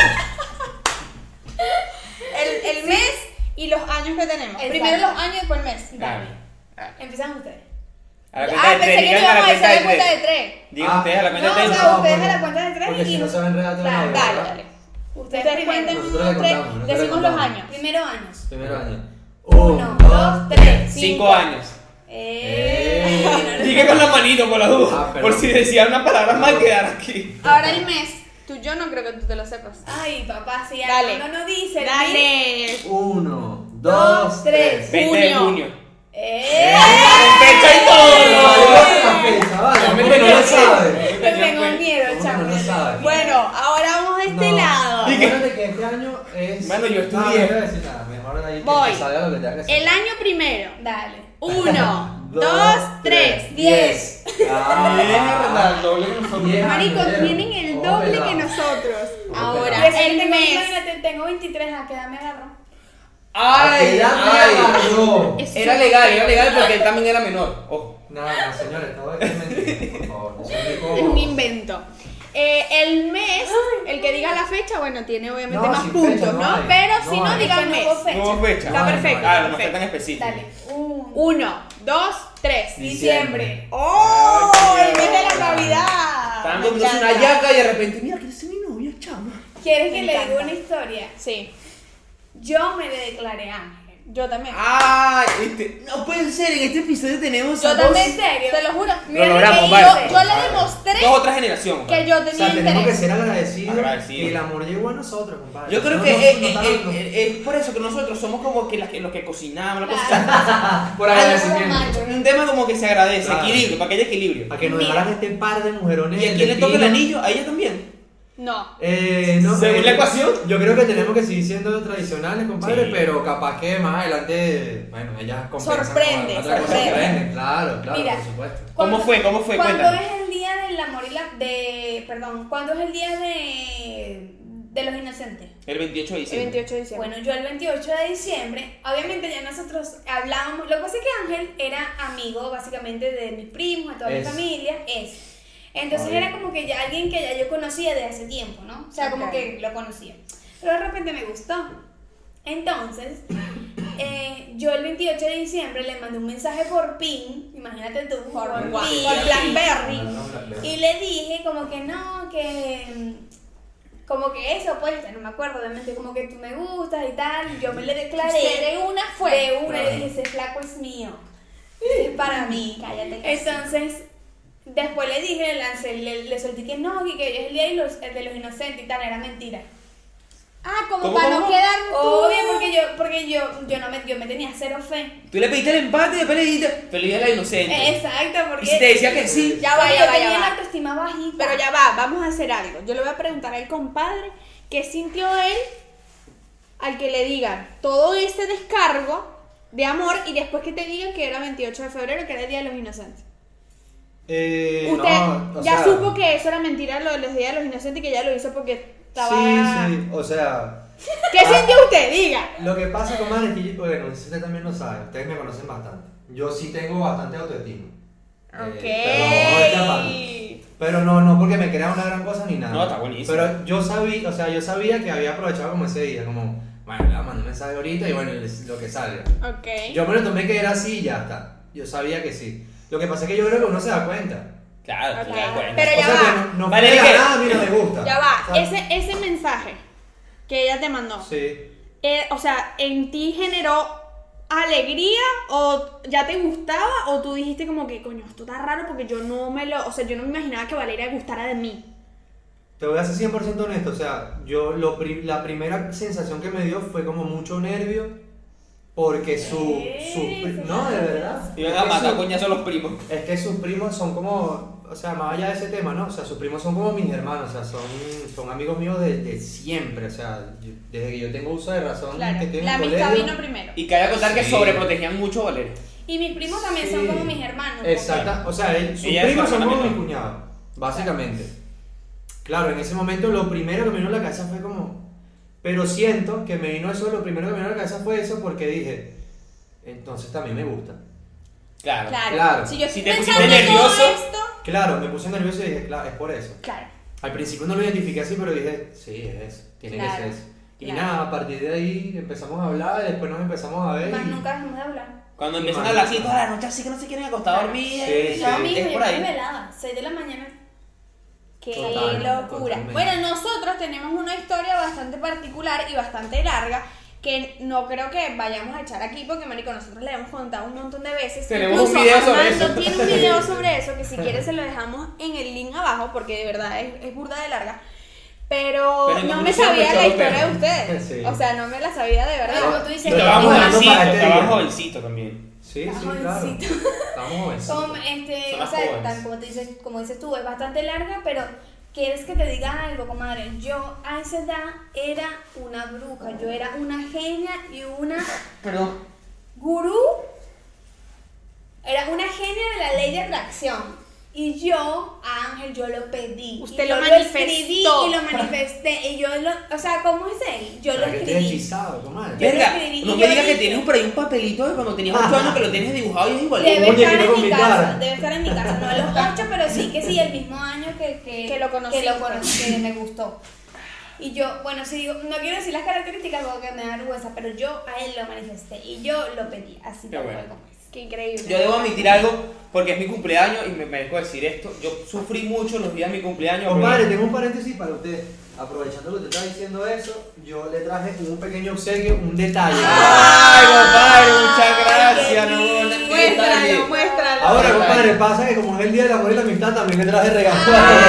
El mes y los años que tenemos. Exacto. Primero los años y después el mes. Dale. Ah. Empiezan ustedes. A la cuenta de Pensé tres, que digan no a la íbamos a cuenta decir de la cuenta de tres. tres. Digan No, ustedes a la cuenta o de tres. sea, ustedes porque- a la cuenta de tres porque si y no se va a enredar todo el Claro, audio, Dale, ¿verdad? dale. Ustedes Ustedes primero. cuenten Nosotros uno, le tres, contamos, nosotros le decimos los contamos. años. Primero años. Primer año. 1, 2, 3. 5 años. Eh. Dije con la manito por la duda. Ah, perdón. Por si decía una palabra mal quedar aquí. Ahora el mes. Yo no creo que tú te lo sepas. Ay, papá, si Dale. algo no dice. Dale. 1, Dos, 2, tres. 3. 20 de Junio. junio. ¡Eh! Fecha y todo. Realmente no lo sabe. Yo tengo miedo, No chamo. lo sabe. Bueno, ahora vamos a este lado. Acuérdate que este año es. Bueno, yo estudié. No, no voy a decir nada. Mejor ahí Voy. que salga lo que tenga que hacer. El año primero. Dale. 1, 2, 3. 10. Mierda, el doble que nosotros. 10 Marico, años, tienen el doble pelado. que nosotros. Oh, Ahora, pelado. el mes. Imagínate, tengo 23, ¿a qué edad me agarro? Ay, ay. No, Es Era legal porque él también era menor. Ojo. nada, señores, todo esto es mentira, por favor. No sean Es un invento. El mes, el que diga la fecha, bueno, tiene obviamente No, más sin puntos, fecha no ¿no? hay. Pero No si no, hay. digan Es que no mes. hubo fecha. No hubo fecha. Está perfecto. Ah, no fue perfecto. tan específico. Dale. 1, 2, 3. Diciembre. ¡Oh! Ay, El mes de la mierda. Navidad. Estaban Me comiéndose una encanta. yaca y de repente, mira, ¿quién es mi novia, chama? ¿Quieres Me que le diga encanta. una historia? Sí, Yo me le declaré ángel. yo también. Ay, no puede ser, en este episodio tenemos Yo a también, ¿En serio? te lo juro. Lo logramos, que vale. yo le demostré dos otra generación. que yo O sea, tenía tenemos que interés. ser agradecidos Agradecidos. que el amor llegó a nosotros, compadre. Yo creo No, que no, es por eso que nosotros somos como que los que cocinamos, la cosa. Claro. por Algo agradecimiento. normal. Un tema como que se agradece, Claro. equilibrio, para que haya equilibrio. A que nos Mira. dejaran este par de mujerones. ¿Y a quién le toca el destinos. anillo? ¿A ella también? No. No, Según la ecuación. Yo creo que tenemos que seguir siendo tradicionales, compadre, Sí. pero capaz que más adelante, bueno, ellas compensan Sorprende, con otra cosa. sorprende. Sorprende, claro, Mira. por supuesto. ¿Cómo fue? ¿Cuándo Cuéntame. es el día del amor y ¿cuándo es el día de los inocentes? El 28 de El diciembre. 28 de diciembre. Bueno, yo el 28 de diciembre, obviamente ya nosotros hablábamos, lo que pasa es que Ángel era amigo básicamente de mis primos, de toda mi Es. familia, entonces Ay. era como que ya alguien que ya yo conocía de hace tiempo, ¿no? O sea, como Ok. que lo conocía. Pero de repente me gustó. Entonces, yo el 28 de diciembre le mandé un mensaje por PIN, imagínate tú, Por PIN, Blackberry. y le dije como que no, como que eso, pues, no me acuerdo, obviamente, como que tú me gustas y tal, yo me le declaré. Usted de una fue. De una, Claro. le dije, ese flaco es mío. Es para mí. Cállate que Entonces, después le dije, le solté que no, que hoy es el día de los inocentes y tal, era mentira. Ah, como ¿Cómo, para cómo? no quedar tú. Obvio, porque yo me tenía cero fe. Tú le pediste el empate y después le dijiste, feliz día de la inocente. Exacto, porque Y si te decía que sí, Ya va, porque ya yo va, tenía ya la va. autoestima bajita. Pero ya va, vamos a hacer algo. Yo le voy a preguntar al compadre qué sintió él al que le digan todo ese descargo de amor y después que te digan que era 28 de febrero, que era el Día de los Inocentes. Usted no, o ya sea, supo que eso era mentira, lo de los Días de los Inocentes, que ya lo hizo porque estaba... Sí, o sea, ¿Qué sintió usted? Diga. lo que pasa, comadre, es que bueno, usted también lo sabe, ustedes me conocen bastante. Yo sí tengo bastante autoestima. Pero no porque me crea una gran cosa ni nada. No, está buenísimo. Pero yo sabía que había aprovechado como ese día, como, bueno, le mando un mensaje ahorita y bueno, lo que salga. Ok. Yo me lo tomé que era así y ya está. Yo sabía que sí. Lo que pasa es que yo creo que uno se da cuenta. claro, Ok. te das cuenta. Pero O ya sea, va. que no Vale, fue de ¿qué? la nada, mira, me gusta. Ya va, O sea, ese mensaje que ella te mandó, Sí. o sea, ¿en ti generó alegría o ya te gustaba o tú dijiste como que, coño, esto está raro porque yo no me imaginaba que Valeria gustara de mí? Te voy a ser 100% honesto, o sea, la primera sensación que me dio fue como mucho nervio porque no, de verdad. Iban a Es que matar su- coñazo a los primos. Es que sus primos son como, o sea, más allá de ese tema, ¿no? O sea, sus primos son como mis hermanos, o sea, son amigos míos de siempre, o sea, desde que yo tengo uso de razón Claro, que estoy en la el amistad colegio. vino primero. Y cabe contar que Sí. sobreprotegían mucho a Valeria. Y mis primos también son Sí. como mis hermanos. Exacto, o sea, sus Ella es primos su son como hermana mis menor. cuñados, básicamente. Claro, en ese momento lo primero que me vino a la cabeza fue como, Pero siento que me vino eso, lo primero que me vino a la cabeza fue eso porque dije, entonces también me gusta. Claro. Claro. Si yo Si estoy te pensando pusiste en todo nervioso. esto, Claro, me puse nervioso y dije, claro, es por eso. claro. Al principio no lo identifiqué así, pero dije, sí, es eso, tiene Claro, que ser eso. Y claro. nada, a partir de ahí empezamos a hablar, y después nos empezamos a ver. Más y- nunca dejamos de hablar. Cuando empiezan a hablar así toda la noche, así que no se quieren acostar a dormir. Sí, No, sí. mijo, Es yo por me ahí. velaba, 6 de la mañana. Qué Total, locura. totalmente. Bueno, nosotros tenemos una historia bastante particular y bastante larga que no creo que vayamos a echar aquí porque, marico, nosotros le hemos contado un montón de veces. Tenemos Incluso un video sobre Armando eso. tiene un video sobre eso que si quieres se lo dejamos en el link abajo porque de verdad es burda de larga. Pero Pero en no me conclusión, sabía pues, la todos historia de vemos. ustedes. Sí. O sea, no me la sabía de Pero verdad. como tú dices, Y estábamos Trabajando para jovencitos, este estábamos día. jovencitos también. Sí, Estás sí, claro. jovencito. Estamos jovencitos. Son, Son o las sea, jóvenes. tan como dices tú, es bastante larga, pero quieres que te diga algo, comadre. Yo a esa edad era una bruja, yo era una genia y una Perdón. gurú. Era una genia de la ley de atracción. Y yo, a Ángel, yo lo pedí. Usted y lo yo manifestó. escribí y lo manifesté. Y yo lo, o sea, ¿cómo es él? Yo lo ¿Será que estoy escribí. hechizado, comadre? Yo lo Verga, escribí no y me yo digas que dije- tienes por ahí un papelito de cuando tenías 8 años que lo tienes dibujado y es igual. Debe Oye, estar quiero en mi vomitar. casa, debe estar en mi casa, no a los 8, pero sí que sí, el mismo año Que lo conocí, que me gustó. Y yo, bueno, sí digo, no quiero decir las características porque me da vergüenza, pero yo a él lo manifesté y yo lo pedí, así Qué tal bueno. cual como es. Qué increíble. Yo debo admitir algo porque es mi cumpleaños y me merezco decir esto. Yo sufrí mucho los días de mi cumpleaños. Compadre, porque- tengo un paréntesis para usted. Aprovechando que usted está diciendo eso, yo le traje un pequeño obsequio, un detalle. Ay, compadre, muchas gracias. Ay, No, qué no, lindo. qué detalle. Muéstralo, muéstralo. Ahora, compadre, pasa que como es el día del amor y la amistad, también le traje regalo.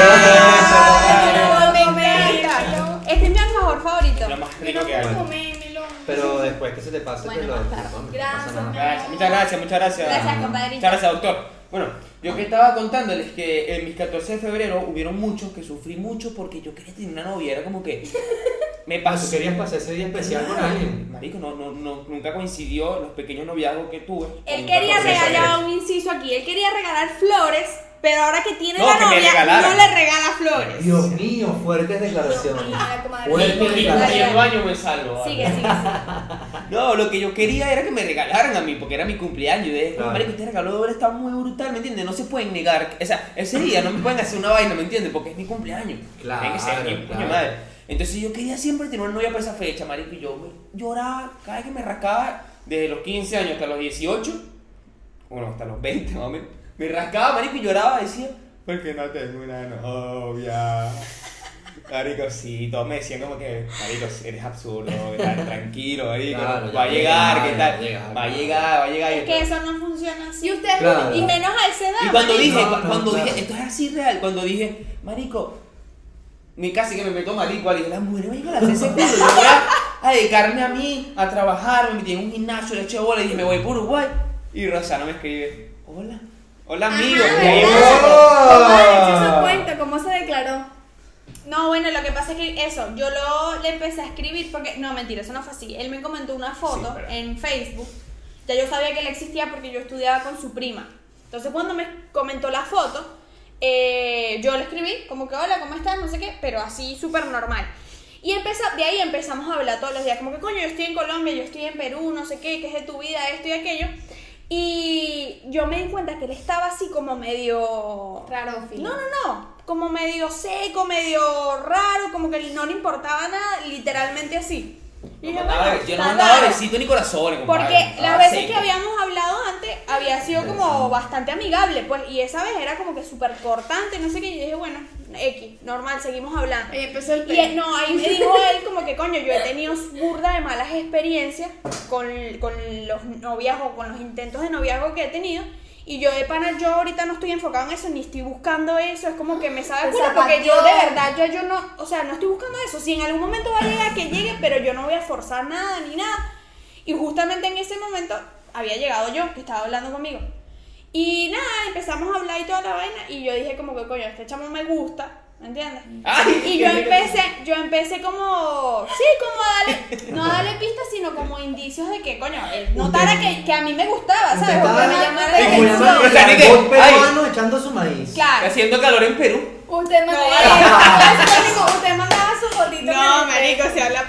Ah, Me encanta. Este es mi alfajor favorito. Lo más Yo rico no que hay. puedo comérmelo. Pero después que se te pase, Bueno, te lo más tarde. no pasa Gracias, nada. Gracias, muchas gracias, muchas gracias. Gracias, compadrito. Muchas gracias, doctor. Bueno, yo que estaba contándoles que en mis 14 de febrero hubieron muchos que sufrí mucho porque yo quería tener una novia. Era como que me Ah, pasó. tú querías pasar ese día especial con alguien. Marico, nunca coincidió los pequeños noviazgos que tuve. Él con quería 14 de regalar febrero. un inciso aquí. Él quería regalar flores, pero ahora que tiene No, la que me novia, regalaran. no le regala flores. Dios mío, fuertes declaraciones. Ah, comadre. Fuertes Y declaraciones. cumpliendo años me salvo. Sigue, ¿vale? sigue, sigue. No, lo que yo quería era que me regalaran a mí, porque era mi cumpleaños. Y dije, Claro. marico, este regalo de ahora está muy brutal, ¿me entiendes? No se pueden negar. O sea, ese día no me pueden hacer una vaina, ¿me entiendes? Porque es mi cumpleaños. Claro, Tiene que ser mi claro. coño madre. Entonces yo quería siempre tener una novia para esa fecha, marico. Y yo lloraba cada vez que me rascaba, desde los 15 años hasta los 18, bueno, hasta los 20 más o menos. Me rascaba, marico, y lloraba, decía, ¿por qué no tengo una novia? Marico, sí, todos me decían como que, marico, eres absurdo, tranquilo, marico, Claro, va a ya llegar, va a ¿qué llegar, tal? ya llegar. Va a llegar. Es que eso no funciona así. Y ustedes, Claro. Y menos a esa edad. Y cuando marico. dije, No, cuando claro. dije, esto es así real, cuando dije, marico, me casi que me meto marico, dije, las mujeres van a hacer ese culo, yo voy a dedicarme a mí, a trabajar, me metí en un gimnasio, le eché bola y dije, me voy por Uruguay. Y Rosana me escribe, hola amigo. Ajá, Y ahí ¿verdad? empezó. Comadre, echa esa cuenta, ¿cómo se declaró? No, bueno, lo que pasa es que eso, yo le empecé a escribir porque, no, mentira, eso no fue así. Él me comentó una foto Sí, pero- en Facebook. Ya yo sabía que él existía porque yo estudiaba con su prima. Entonces cuando me comentó la foto, yo le escribí como que hola, ¿cómo estás? No sé qué, pero así súper normal. Y de ahí empezamos a hablar todos los días, como que coño, yo estoy en Colombia, yo estoy en Perú, no sé qué es de tu vida, esto y aquello. Y yo me di cuenta que él estaba así como medio... Raro, No, como medio seco, medio raro, como que no le importaba nada, literalmente así. Y dije, bueno, Yo no está mandaba raro. besito ni corazones, compadre. Porque Estaba las veces seco. que habíamos hablado antes había sido como bastante amigable, pues, y esa vez era como que súper cortante, no sé qué, y yo dije, bueno, X, normal, seguimos hablando. Ahí empezó el Y no, ahí me dijo él como que coño, yo he tenido burda de malas experiencias con los noviazgos, con los intentos de noviazgo que he tenido. Y yo de pana, yo ahorita no estoy enfocado en eso, ni estoy buscando eso, es como que me sabe Te culo, porque yo de zapateó. verdad, yo no, o sea, no estoy buscando eso. Si en algún momento va a llegar, que llegue, pero yo no voy a forzar nada, ni nada. Y justamente en ese momento había llegado yo, que estaba hablando conmigo. Y nada, empezamos a hablar y toda la vaina, y yo dije como que coño, este chamo me gusta, ¿me entiendes? Ay, Y yo empecé como, sí, como a darle, no a darle pistas, sino como indicios de que, coño, él notara que a mí me gustaba, ¿sabes? Usted O que me estaba- llamara la como atención. llaman O sea, ni el que- argot ay. peruano echando su maíz. Claro. Haciendo calor en Perú. Usted No, mandaba, usted mandaba su fotito. No, marico, se habla paja.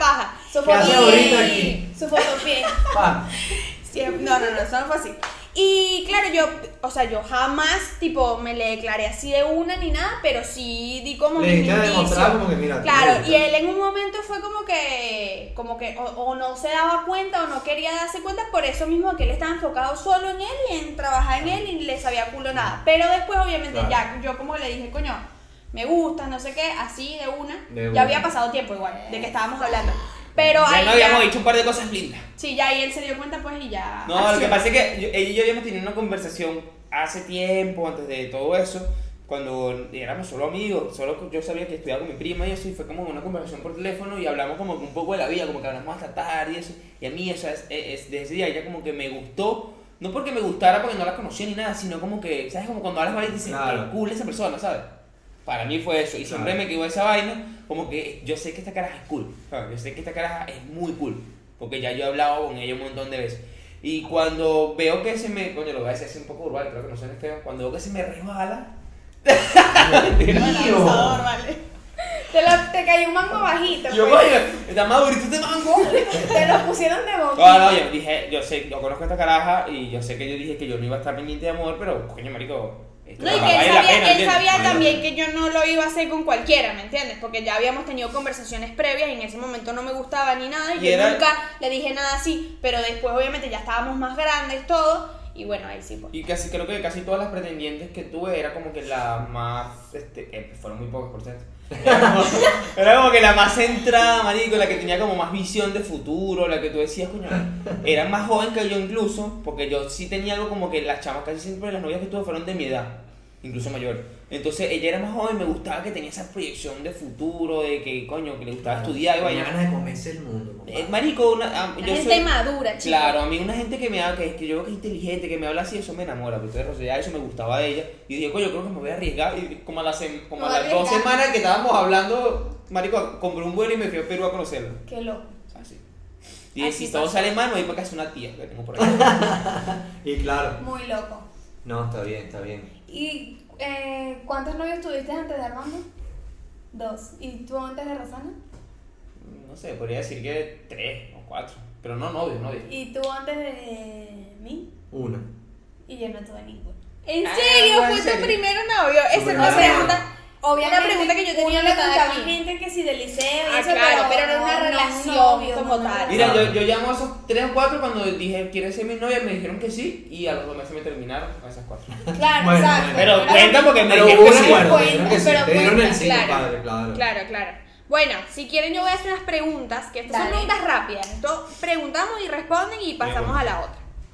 Su ¿Qué hace foto ahorita aquí? Su fotopié. Pa. No, eso no fue así. Y claro, yo jamás, tipo, me le declaré así de una ni nada, pero sí di como Le mis diste a demostrar indicios. como que mira. Claro, y él en un momento fue como que o no se daba cuenta o no quería darse cuenta, por eso mismo que él estaba enfocado solo en él y en trabajar en él y le sabía culo nada. Pero después, obviamente, Claro. ya yo como le dije, coño, me gusta, no sé qué, así de una. De Ya una. había pasado tiempo igual, de que estábamos hablando. Pero Ya ahí no habíamos dicho un par de cosas lindas. sí, ya ahí él se dio cuenta pues y ya. No, lo que acción. pasa es que ella y yo habíamos tenido una conversación hace tiempo, antes de todo eso, cuando éramos solo amigos, solo yo sabía que estudiaba con mi prima y eso, y fue como una conversación por teléfono y hablamos como un poco de la vida, como que hablamos hasta tarde y eso, y a mí, o sea, desde ese día ella como que me gustó, no porque me gustara porque no la conocía ni nada, sino como que, ¿sabes? Como cuando hablas mal y dices, Claro. qué cool esa persona, ¿sabes? Para mí fue eso, y siempre Claro. me quedó esa vaina, como que yo sé que esta caraja es cool, ¿sabes? Yo sé que esta caraja es muy cool, porque ya yo he hablado con ella un montón de veces. Y cuando veo que se me, coño, lo voy a decir así un poco urbano, creo que no suena feo, cuando veo que se me resbala, Abusador, vale. Te cayó un mango bajito. yo, pues. coño, está madurito este mango. Te lo pusieron de boca. No, no, yo dije, yo sé, yo conozco a esta caraja y yo sé que yo dije que yo no iba a estar pendiente de amor, pero, coño, marico, esto No, y que vale él la sabía, pena, él ¿entiendes? sabía Vale la también pena. que yo no lo iba a hacer con cualquiera, ¿me entiendes? Porque ya habíamos tenido conversaciones previas y en ese momento no me gustaba ni nada y Y yo era- nunca le dije nada así, pero después obviamente ya estábamos más grandes todo y bueno, ahí sí pues. Y casi, creo que casi todas las pretendientes que tuve era como que la más, fueron muy pocas por cierto. Era como que la más centrada, marico, la que tenía como más visión de futuro, la que tú decías, coño, era más joven que yo incluso, porque yo sí tenía algo como que las chamas casi siempre las novias que tuve fueron de mi edad, incluso mayor. Entonces ella era más joven, me gustaba que tenía esa proyección de futuro, de que, coño, que le gustaba estudiar y Tenía vaya. ganas de comerse el mundo. compadre. Marico, La yo gente soy... madura, chicos. Claro, a mí una gente que me habla, que yo veo que es inteligente, que me habla así, eso me enamora, porque entonces ya eso me gustaba de ella. Y dije, coño, yo creo que me voy a arriesgar. Y como a las, como a Me voy a las 2 arriesgar. semanas que estábamos hablando, marico, compré un vuelo y me fui a Perú a conocerlo. Qué loco. Así. Y Así si todo pasa. sale mal, me voy para casa una tía que tengo por ahí. Y claro. Muy loco. No, está bien, está bien. ¿Y cuántos novios tuviste antes de Armando? 2. ¿Y tú antes de Rosana? No sé, podría decir que 3 o 4. Pero no novios, novios. ¿Y tú antes de mí? Una. Y yo no tuve ninguno. ¿En Ah, serio? bueno, ¿Fue ¿en tu serio? primero novio? Esa Tu era una primer novio. pregunta. Obviamente, Una pregunta que yo tenía uno le anotada gustaba aquí. gente que si del liceo y Ah, eso, claro, pero era no, una no, relación novio, como no, tal. Mira, Claro. yo llamo a esos 3 o 4 cuando dije, ¿quieres ser mi novia? Me dijeron que sí, y a los 2 meses me terminaron a esas 4. Claro, Bueno, exacto. Pero cuenta porque me Pero dijeron hubo que un sí. acuerdo, cuenta, dijeron que sí. pero Te dieron el cuenta, sí, claro. compadre, claro. Claro. Bueno, si quieren yo voy a hacer unas preguntas, que estas son Dale. preguntas rápidas. Entonces preguntamos y responden y pasamos bueno. a la otra.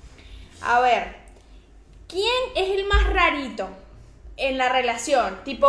A ver, ¿quién es el más rarito en la relación? Tipo,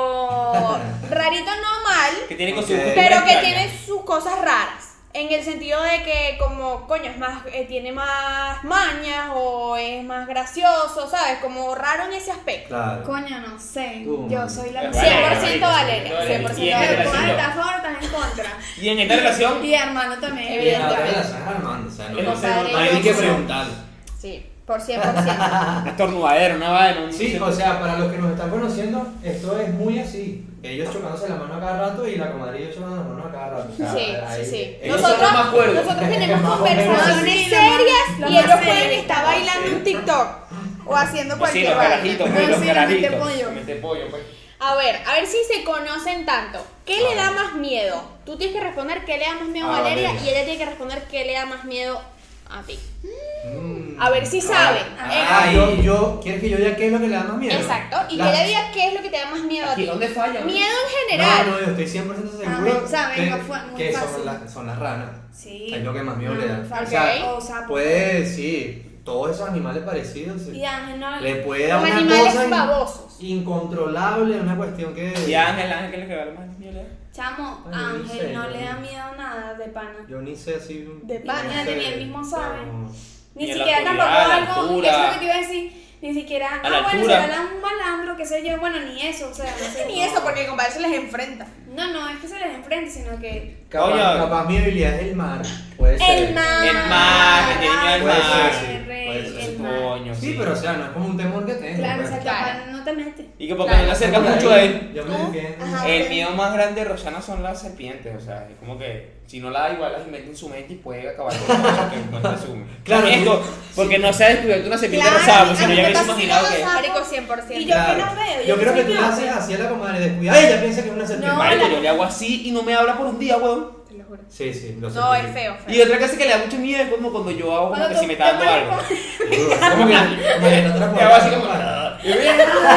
rarito no mal, Que tiene con Ok. su pero que tiene sus cosas raras. En el sentido de que como, coño, es más, tiene más mañas o es más gracioso, ¿sabes? Como raro en ese aspecto. Claro. Coño, no sé. Tú, Yo man. soy la 100% Valeria, 100% Y en Pero esta tú relación, estás a favor, estás en contra. y en esta relación, Y hermano también. Y en la otra Evidentemente. relación es Armando, o sea, no, Compadre, no hay ni que yo- preguntarle. Sí, por 100%. un estornudadero, una vaina, un... Sí, o sea, para los que nos están conociendo, esto es muy así. Ellos chocándose la mano a cada rato y la comadre y yo chocando la mano a cada rato. O sea, Sí, ahí- sí. ellos son los más cuerdos. Nosotros tenemos Más o menos conversaciones así. serias Lo y más ellos serio. pueden estar bailando un TikTok o haciendo Sí, cualquier los vaina. carajitos, No, pues, los sí, le mete carajitos. pollo. Le mete pollo, pues. A ver si se conocen tanto. ¿Qué le da más miedo? Tú tienes que responder qué le da más miedo a Ah, Valeria Valeria. y ella tiene que responder qué le da más miedo a ti. Mm. A ver si saben. Ah, ¿quieres que yo diga qué es lo que le da más miedo? Exacto. Y La- que ella diga qué es lo que te da más miedo a Aquí, ti. ¿dónde falla? Miedo en general. No, yo estoy 100% seguro Ah, saben, que, no fue muy que fácil. son las ranas. Sí. Es lo que más miedo le da. fácil. O sea, Ok. O sea, puede, sí, todos esos animales parecidos sí, Y Ángel no. le puede dar Los una animales cosa babosos. incontrolable, una cuestión que... Y Ángel es que le da más miedo. Chamo, Ay, yo ni Ángel sé, no yo le da no- miedo nada de pana. Yo ni sé así... De no pana, sé, ni él mismo sabe. no. Ni Y en la siquiera tampoco oscuridad, a la algo. altura. Eso es lo que te iba a decir. Ni siquiera. A la Bueno, altura. será un malandro, qué sé yo. Bueno, ni eso, o sea, no sé. Ni eso, porque el compadre se les enfrenta. No, es que se les enfrente, sino que. Coño. Capaz mi habilidad es el mar. Puede ser. El mar. El mar, que tiene miedo al Puede mar. ser, sí, puede ser. El Estuvo mar. coño. Sí, pero o sea, no es como un temor que tengo. Claro, pues. o sea, capaz no te metes. Y que porque Claro. no le acerca Por ahí, mucho a él. Yo me defiendo. Ajá. El miedo más grande de Rosana son las serpientes, o sea, es como que si no la da igual las inventa en su mente y puede acabar con cosas que no presume. Claro, Esto, porque no se ha descubierto una serpiente Claro, rosada, pues si a no mí ya me hubiese pasa imaginado que que... pasa. Marico, 100%. Y yo que no veo, Yo creo que tú soy le haces así a la comadre descuidada y ella piensa que es una serpiente. No, Marico, yo le hago así y no me habla por un día, weón. Te lo juro. Sí, sí, lo sé. No, es feo, Y feo. otra cosa que le da mucho miedo es como cuando yo hago como Cuando que tú si me está te dando pones algo. Como que no te la Me hago así como... Y yo,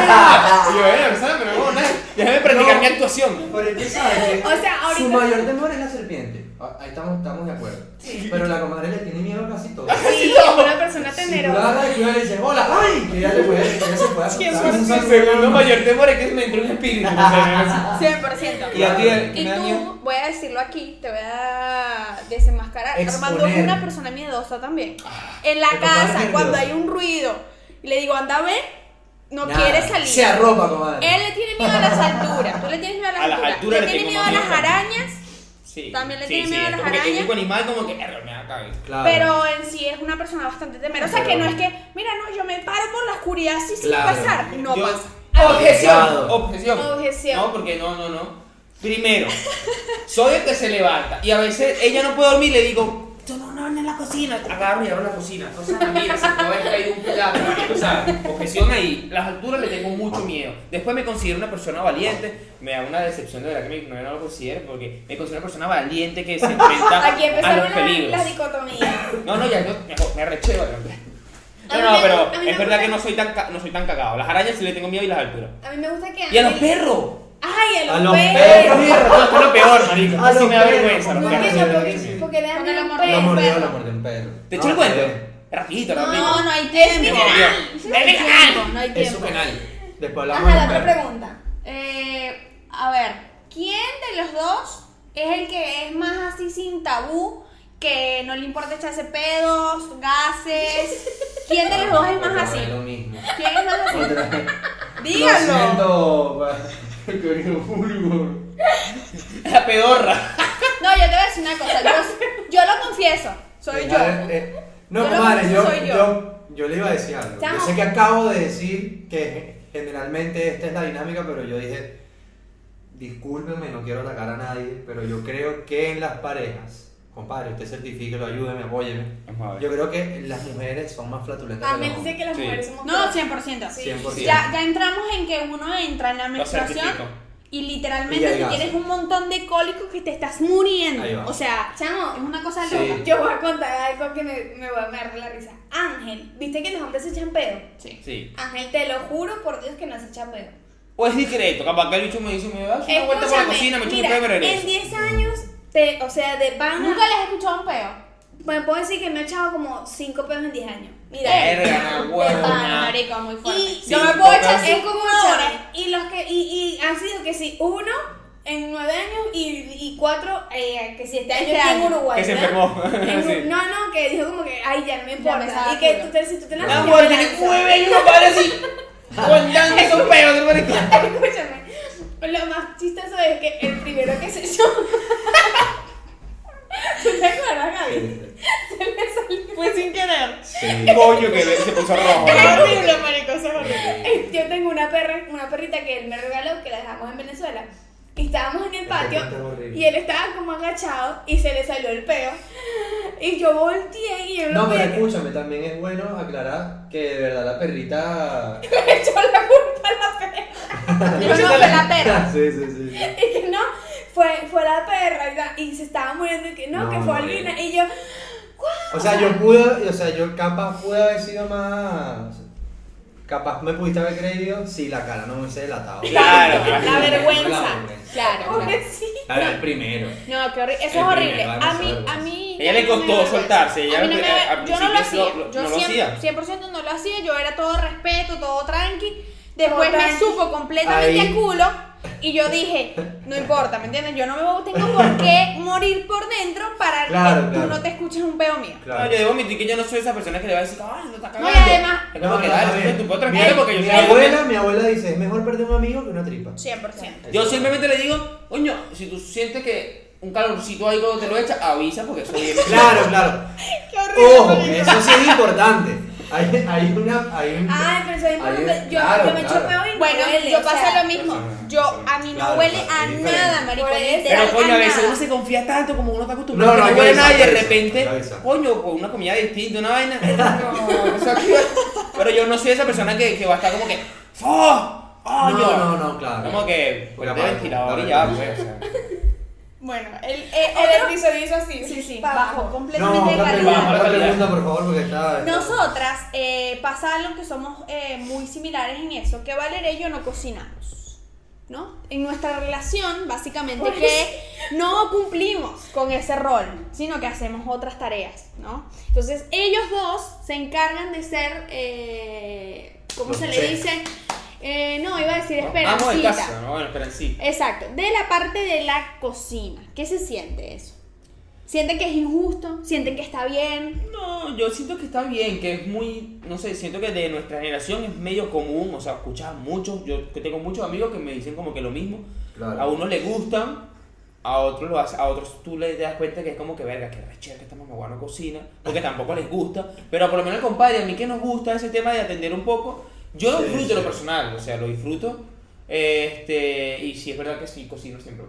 pero no, nada. Déjame practicar No. mi actuación. Pero es que sabes que O sea, ahorita- su mayor temor es la serpiente. Ahí estamos de acuerdo. Pero la comadre le tiene miedo a casi todo. Sí, es una persona Si tú la temerosa. agarras y le dices, hola, ay, que ella se puede asustar. Mi segundo mayor temor es que me entre un espíritu. No sé, 100%. y a ti, ¿qué Y me da miedo? tú, voy a decirlo aquí, te voy a desenmascarar. Armando es Exponer. una persona miedosa también. En la el compadre casa, es cuando nervioso. hay un ruido, y le digo, anda a ver, no Nada, quiere salir. Se arropa, comadre. Él le tiene miedo a las alturas. Tú le tienes miedo a las A las alturas. alturas Le le tiene tengo miedo a más las miedo. arañas. Sí. También le Sí, tiene sí, miedo a es las como que el arañas. único animal como que me da cabeza. Claro. Pero en sí es una persona bastante temerosa que no es que, mira, no, yo me paro por la oscuridad así sin Claro. pasar. No Yo- pasa. Objeción. Objeción. Objeción. No, porque no. Primero, soy el que se levanta y a veces ella no puede dormir y le digo, yo no en la cocina. Agarro y abro la cocina. Cosa mía, se puede haber caído un plato. O sea, objeción ahí. Las alturas le tengo mucho miedo. Después me considero una persona valiente. Me da una decepción de verdad que no lo considero porque me considero una persona valiente que se enfrenta Aquí a los empezaron peligros. las dicotomías. No, ya yo me arreché bastante. A mí No, me- pero a mí me es verdad gusta- que no soy tan cagado. Las arañas sí le tengo miedo y las alturas. A mí me gusta que... Y a los perros. Ay, a A los los perros. perros. Mierda, esto es lo peor, marico. A Esto sí los me da perros, vergüenza. ¿cómo los No perros. entiendo sí, por sí. qué, porque le dan Porque lo miedo a mordió. Lo un mordió, perro. lo mordió un perro. ¿Te echo el cuento? Rapidito. No, no hay Es tiempo. mi Me canal. mordió. No hay tiempo, no hay Es su tiempo. canal. Después hablamos Ajá, la del otra perro. pregunta. A ver, ¿quién de los dos es el que es más así sin tabú? Que no le importa echarse pedos, gases. ¿Quién de los dos es más así? Es lo mismo. ¿Quién es más así? Lo Díganlo. siento, querido Fulgor. La pedorra. No, yo te voy a decir una cosa. Yo lo confieso. Soy yo. No, Yo lo comadre, que soy yo le iba a decir algo. Yo Chamo. sé que acabo de decir que generalmente esta es la dinámica, pero yo dije, discúlpeme, no quiero atacar a nadie, pero yo creo que en las parejas, compadre, usted certifíquelo, ayúdeme, apóyeme. Vamos a ver. Yo creo que las mujeres son más flatulentas que También los dice que las Sí. mujeres somos... No, 100%. Sí. 100%. Ya entramos en que uno entra en la Lo menstruación certifico. y Y literalmente hay tú gases. tienes un montón de cólicos que te estás muriendo. Ahí va. O sea, Chamo, es una cosa Sí. loca. yo voy a contar algo que me va a dar la risa. Ángel, ¿viste que los hombres se echan pedo? Sí. Sí. Ángel, te lo juro por Dios que no se echa pedo. O es discreto. Capaz que el bicho me dice, me das una vuelta por la Escúchame, cocina, me echo un mira, pedo y me en regreso. 10 años, o sea, de pana, ¿Nunca les he escuchado un peo? me puedo decir que me he echado como 5 pedos en 10 años. Mira, Verga, Ah, huevona. marico, muy fuerte. Y Sí, yo me puedo echar pocas. 5 horas. y los que y han sido que si uno en 9 años y 4 que si este año Este aquí en año. Uruguay, Que se ¿verdad? enfermó. Sí. No, que dijo como que ay ya no me importa me sabe y que culo. si tú te Ah, lanzas güey, ya tiene me 9 años, no para así. Aguantando esos pedos del marico. Escúchame, lo más chistoso es que el primero que se echó. ¿Tú te acuerdas, Gaby? Se le salió. Fue sin querer. Sí. Coño, que se puso rojo. Es horrible, marico, eso es horrible. Yo tengo una perrita que él me regaló, que la dejamos en Venezuela. Y estábamos en el patio cuento es horrible. y él estaba como agachado y se le salió el peo. Y yo volteé y yo No, lo pero vi. escúchame, también es bueno aclarar que de verdad la perrita. Me echó la culpa a la perra. Yo no fue la perra. Sí, sí, sí. sí. Y que no, fue la perra y se estaba muriendo y que no, No, que fue no, alguien. no. Y yo, O sea, yo capaz pude haber sido más. Capaz me pudiste haber creído si la cara no me hubiese delatado. Claro, La claro. vergüenza. Claro, claro. pobrecito. La del primero. No, qué horrible. Eso El es horrible. primero, A demasiado mí, a vergüenza. mí. Ella le no me costó da vergüenza. soltarse, ella A mí no me al yo no lo principio hacía. no Yo lo hacía. 100% no lo hacía. Yo era todo respeto, todo tranqui. Después Todo me tranqui. supo completamente Ahí. a culo. Y yo dije, no importa, ¿me entiendes? Yo no me tengo por qué morir por dentro para Claro, que tú claro. no te escuches un peo mío. No, yo debo admitir que yo no soy esa persona que le va a decir, ay, no está No, cagando. y además- Es como que dale, está bien. tú puedes tranquilo porque yo mi soy mi abuela dice, es mejor perder un amigo que una tripa. 100%. Yo simplemente le digo, coño, si tú sientes que un calorcito ahí cuando te lo echas, avisa porque soy bien. Claro, claro. Qué horrible. Ojo, marico. eso sí es importante. Hay una. Ay, pero eso es importante. Yo claro, me echo claro. peo y no Bueno, huele, yo o sea, pasa lo mismo. Claro, A mí no claro, huele claro, a es diferente. nada, marico. Por eso. Literal, Pero coño, a veces nada. uno se confía tanto como uno está acostumbrado No, que no, no huele hay que nada y de avisar, repente, hay que avisar. coño, con una comida distinta, una vaina. No, o sea, pero yo no soy esa persona que va a estar como que. ¡Oh! No, claro. Como que. Porque Ponte aparte, ventilador y la ya, verdad. pues. O sea. Bueno, el episodio hizo así. Sí, Pa' bajó abajo. completamente No, de otra calidad. Bajo la pregunta, calidad. pregunta, por favor, porque está. Nosotras pasa algo que somos muy similares en eso, que Valeria y yo no cocinamos, ¿no? En nuestra relación, básicamente, que no cumplimos con ese rol, sino que hacemos otras tareas, ¿no? Entonces, ellos dos se encargan de ser, ¿cómo Los se le chefs. dice? No, iba a decir Amo de esperancita. casa, ¿no? Bueno, esperancita. Exacto, de la parte de la cocina. ¿Qué se siente eso? ¿Sienten que es injusto? ¿Sienten que está bien? No, yo siento que está bien, que es muy, no sé, siento que de nuestra generación es medio común, o sea, escuchas muchos, yo que tengo muchos amigos que me dicen como que lo mismo, Claro. a unos les gustan, a otros lo hacen, a otros tú les das cuenta que es como que verga, que rechera que esta mamá no cocina, porque tampoco les gusta, pero por lo menos el compadre, a mí que nos gusta ese tema de atender un poco, yo lo Sí, disfruto sí. lo personal, o sea, lo disfruto, y sí es verdad que sí cocino siempre.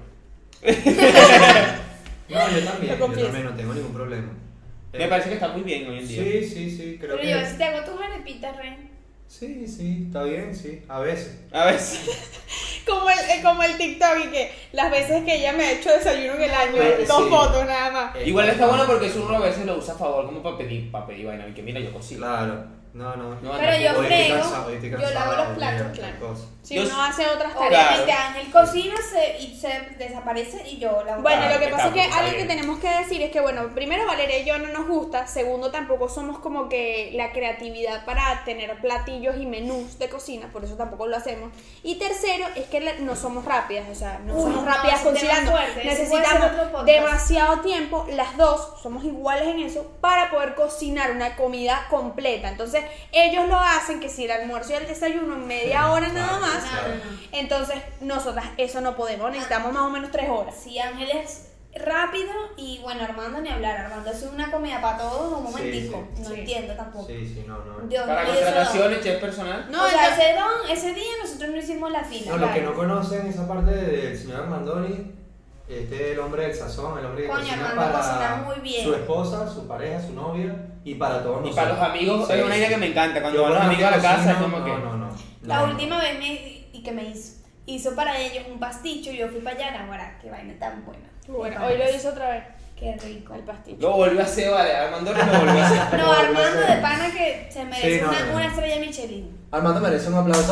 No, yo también. Lo Yo confieso. también no tengo ningún problema. Me parece que está muy bien hoy en día. Sí, creo Pero que. yo, si te hago tus arepitas, Ren. Sí, está bien, sí. A veces. A veces. Como el TikTok y que las veces que ella me ha hecho desayuno en el año, Sí. 2 fotos nada más. Igual está bueno porque su a veces lo usa a favor como para pedir vaina, y que mira, yo cocino. Claro. No. No, Pero yo Hoy estoy frego, cansado, hoy estoy yo cansado, lavo los mira, platos, tal claro. cosa. Si Yo uno hace otras tareas. Obviamente Ángel cocina y se desaparece y yo la Bueno, Claro, lo que que pasa es que está algo que bien. tenemos que decir es que, bueno, primero Valeria y yo no nos gusta, segundo tampoco somos como que la creatividad para tener platillos y menús de cocina, por eso tampoco lo hacemos. Y tercero es que no somos rápidas, o sea, no Uy, somos no, rápidas ese tema cocinando. fuerte, ese puede ser Necesitamos otro podcast. demasiado tiempo, las dos somos iguales en eso, para poder cocinar una comida completa. Entonces, ellos lo hacen, que si el almuerzo y el desayuno en media hora nada más. Claro. Entonces, nosotras eso no podemos, necesitamos más o menos 3 horas. Sí, Ángel es rápido y bueno, Armando ni hablar. Armando hace una comida para todos en un Sí, momentico. sí. No Sí. entiendo tampoco. Sí, no. Dios Para mío, contrataciones, chef personal. No, o sea, ya- ese día nosotros no hicimos la fila. No, los que claro. no conocen esa parte del señor Armandoni, este es el hombre del sazón, el hombre que Coño, cocina Armando para cocina muy bien. su esposa, su pareja, su novia y para todos Y nosotros. para los amigos, Sí. es una idea que me encanta. Cuando Yo van los cuando amigos a la casa, es cocino, como que. No. La última vez que me hizo para ellos un pasticho, yo fui para allá, ahora qué vaina tan buena. Bueno, hoy lo hizo otra vez, Qué rico. el pasticho. Lo volvió a hacer, vale. Armando lo volvió a hacer. No, Armando de pana que se merece Sí, no, no. una estrella Michelin. Armando merece un aplauso.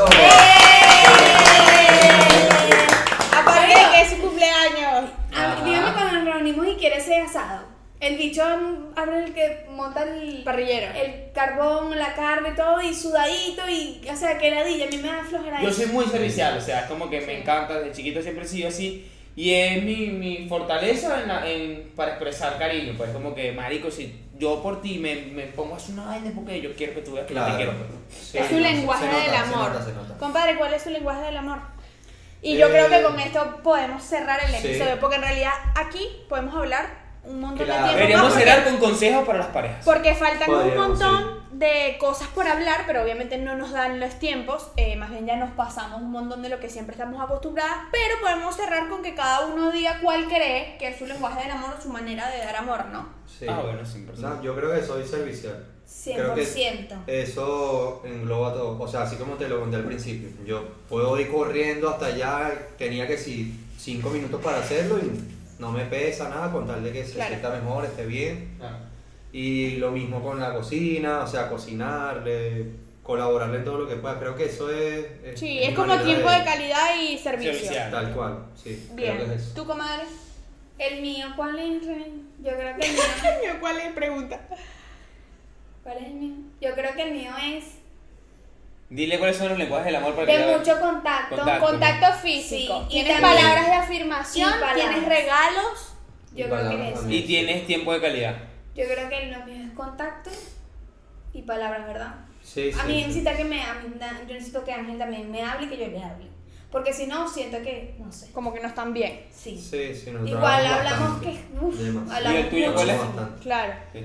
Aparte de que es su cumpleaños. Ajá. Dígame cuando nos reunimos y quiere ese asado. El bicho abre el que monta el Parrillero. el carbón, la carne, todo y sudadito y, o sea, que ladilla, a mí me da flojera Yo eso. soy muy servicial, o sea, es como que me encanta. Desde chiquito siempre he sido así. Y es mi fortaleza para expresar cariño. Pues como que, marico, si yo por ti me pongo a hacer una vaina es porque yo quiero que tú veas que yo te quiero. Sí, Es su no, lenguaje se nota, del se amor. nota, se nota. Compadre, ¿cuál es su lenguaje del amor? Y yo creo que con esto podemos cerrar el Sí. episodio, porque en realidad aquí podemos hablar un montón Claro. de tiempo Deberíamos más, cerrar con consejos para las parejas. porque faltan un Podríamos, montón de cosas por hablar, pero obviamente no nos dan los tiempos, más bien ya nos pasamos un montón de lo que siempre estamos acostumbradas, pero podemos cerrar con que cada uno diga cuál cree que es su lenguaje del amor, su manera de dar amor, ¿no? Sí. Ah, bueno, 100%. No, yo creo que soy servicial. 100%. Eso engloba todo. O sea, así como te lo conté al principio. Yo puedo ir corriendo hasta allá. Tenía que 5 minutos para hacerlo y no me pesa nada con tal de que se Claro. sienta mejor, esté bien. Claro. Y lo mismo con la cocina, o sea, cocinarle, colaborarle en todo lo que pueda. Creo que eso es. Sí, mi es como manera tiempo de calidad y servicio. Servicial. Tal cual, sí. Creo que es Bien. eso. ¿Tú, comadre? El mío, ¿cuál es, Ren? Yo creo que el mío. ¿Cuál es? Pregunta. ¿Cuál es el mío? Yo creo que el mío es Dile cuáles son los lenguajes del amor para que de ella- mucho contacto. Contacto. Contacto físico. Sí, y ¿Tienes también- palabras de afirmación? y palabras. ¿Tienes regalos? Yo Y creo que palabras es eso. también. Y tienes tiempo de calidad. Yo creo que lo mío es contacto y palabras, ¿verdad? Sí, A sí, mí sí. necesita que yo necesito que Ángel también me hable y que yo le hable. Porque si no, siento que, no sé. Como que no están bien. Sí. Sí, nosotros Igual hablamos hablamos bastante. que, uf, Demasiado. hablamos ¿Y el tuyo mucho. cuál es? Bastante. Claro. Sí.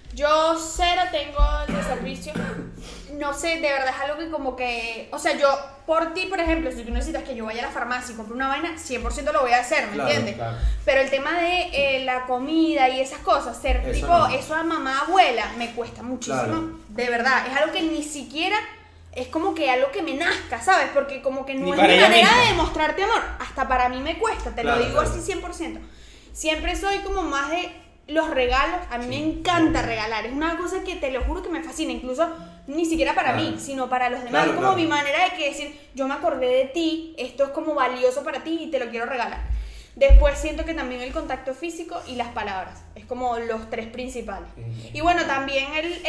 Yo cero tengo el de servicio. No sé, de verdad es algo que como que... O sea, yo, por ti, por ejemplo, si tú necesitas que yo vaya a la farmacia y compre una vaina, 100% lo voy a hacer, ¿me Claro, entiendes? claro. Pero el tema de la comida y esas cosas, ser Eso tipo, no. eso a mamá, abuela, me cuesta muchísimo. Claro. De verdad, es algo que ni siquiera... Es como que algo que me nazca, ¿sabes? Porque como que no Ni es para mi ella manera misma. de demostrarte amor. Hasta para mí me cuesta, te Claro, lo digo claro. así 100%. Siempre soy como más de los regalos. A mí me encanta regalar. Es una cosa que te lo juro que me fascina. Incluso ni siquiera para Claro. mí, sino para los demás. Claro, es como claro. mi manera de que decir, yo me acordé de ti, esto es como valioso para ti y te lo quiero regalar. Después siento que también el contacto físico y las palabras. Es como los tres principales. Y bueno, también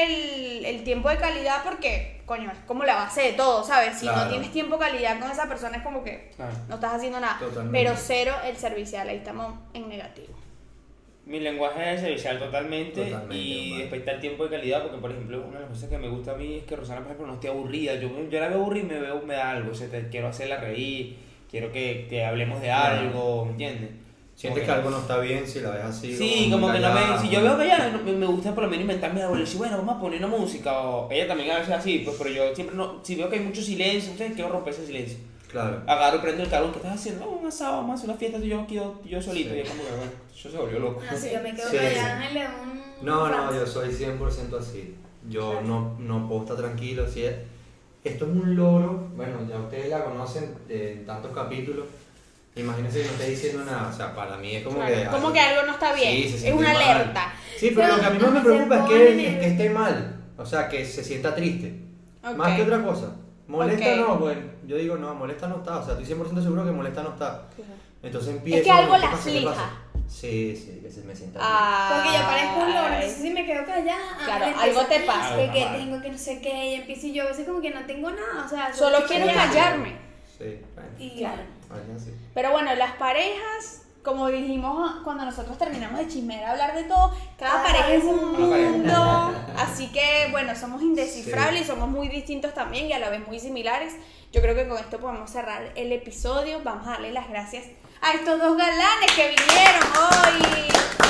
el tiempo de calidad porque, coño, es como la base de todo, ¿sabes? Si no Claro. tienes tiempo de calidad con esa persona es como que Claro. no estás haciendo nada. Totalmente. Pero cero el servicial, ahí estamos en negativo. Mi lenguaje es servicial totalmente, Totalmente, y hermano. después está el tiempo de calidad, porque por ejemplo una de las cosas que me gusta a mí es que Rosana, por ejemplo, no esté aburrida. Yo la veo aburrida y me da algo, o sea, quiero hacerla reír, quiero que hablemos de Claro. algo, ¿me entiendes? Sientes que algo no está bien si la ves así. Sí, como que no callada, me... Si yo veo que ella me gusta por lo menos inventarme algo, le digo, bueno, vamos a poner una música, o ella también a veces así, pues, pero yo siempre no... Si veo que hay mucho silencio, entonces quiero romper ese silencio. Claro. Agarro, prendo el carbón, ¿qué estás haciendo? No, un asado, vamos a hacer una fiesta, yo solito, Sí. y es como que, bueno, yo se volvió loco. No, si yo me quedo Sí, callada sí. en el león. No, yo soy 100% así. Yo Claro. no puedo estar tranquilo. Si es- esto es un logro, bueno, ya ustedes la conocen en tantos capítulos. Imagínense que no esté diciendo nada. O sea, para mí es como Claro, que. como que algo no está bien. Sí, se es siente una mal. alerta. Sí, pero lo que a mí más me Se preocupa es pone que esté mal. O sea, que se sienta triste. Ok. Más que otra cosa. Molesta Ok. no, bueno, yo digo no, molesta no está. O sea, estoy 100% seguro que molesta no está. Entonces empiezo. Es que algo ¿qué la pasa? ¿Qué pasa? aflija. Sí, que se me sienta Porque yo parezco un loro, Ay. entonces si me quedo callada, Claro, empiezo, algo te pasa. Que Algo tengo, que no sé qué, y empiezo y yo a veces como que no tengo nada, o sea, Solo estoy quiero callada. callarme. Sí, bueno, Y Claro. algo así. Pero bueno, las parejas, como dijimos cuando nosotros terminamos de chismear, hablar de todo, cada pareja es un Cada pareja. mundo. Así que bueno, somos indescifrables y somos muy distintos también y a la vez muy similares. Yo creo que con esto podemos cerrar el episodio. Vamos a darle las gracias a estos dos galanes que vinieron hoy.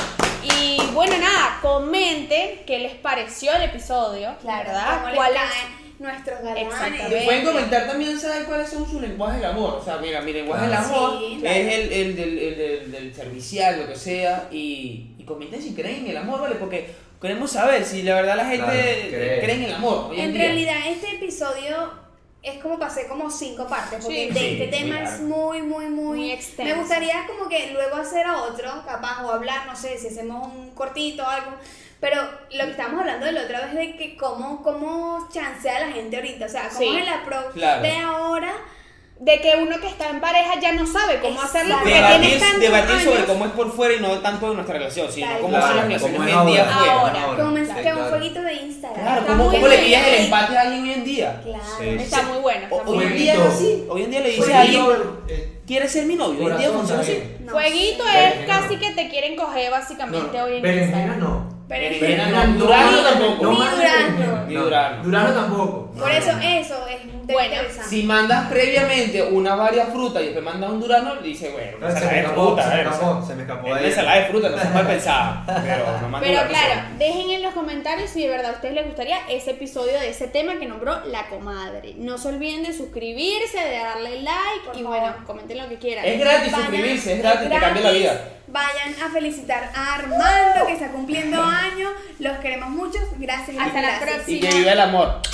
Y bueno, nada, comenten qué les pareció el episodio, Claro, ¿verdad? cómo les ¿Cuál es? caen nuestros galanes. Exactamente. Y pueden comentar también, ¿saben cuáles son sus lenguajes del amor? O sea, mira, mi lenguaje del Claro. amor Sí, es claro. el del servicial, lo que sea, y comenten si creen en el amor, ¿vale? Porque queremos saber si la verdad la gente Claro, cree. cree en el amor. hoy En día. realidad este episodio es como pasé como 5 partes, porque Sí, de sí, este muy tema largo. es muy Muy extenso. Me gustaría como que luego hacer a otro, capaz, o hablar, no sé, si hacemos un cortito o algo. Pero lo que estábamos hablando de la otra vez de que cómo chancea a la gente ahorita, o sea, cómo Sí, es el approach claro. de ahora. De que uno que está en pareja ya no sabe cómo hacerlo porque Exacto. tienes tantos Debatir sobre años. cómo es por fuera y no tanto de nuestra relación, sino Claro, cómo son las claro. relaciones Cómo hoy es en día ahora. afuera. Ahora. Como es Sí, que un claro. jueguito de Instagram. Claro, Está ¿cómo muy le bien. pillas el empate a alguien hoy en día? Claro. Sí. Está muy buena. Está muy Hoy en buena. día es así. Hoy en día le dices a alguien, ¿quieres ser mi novio? Hoy en día funciona así. No Fueguito sé. es Berenjena casi no. que te quieren coger básicamente hoy en Berenjena Instagram. no. Berenjena Pero no, durazno tampoco. No Ni más durazno. berenjena. Ni No, durazno. Durazno tampoco. Por eso eso es Bueno, interesante. Si mandas previamente una varias frutas y después mandas un durazno, dice, bueno, una Se ensalada me de escapó, fruta, se me o sea, escapó, se me escapó es una ahí. ensalada de fruta, no es mal pensada, pero no mandes Pero durazno claro, solo. dejen en los comentarios si de verdad a ustedes les gustaría ese episodio de ese tema que nombró la comadre. No se olviden de suscribirse, de darle like Por y favor. bueno, comenten lo que quieran. Es gratis Vayan, suscribirse, es gratis, te cambia la vida. Vayan a felicitar a Armando que está cumpliendo años. Los queremos mucho. Gracias. Hasta la gracias. próxima. Y que viva el amor.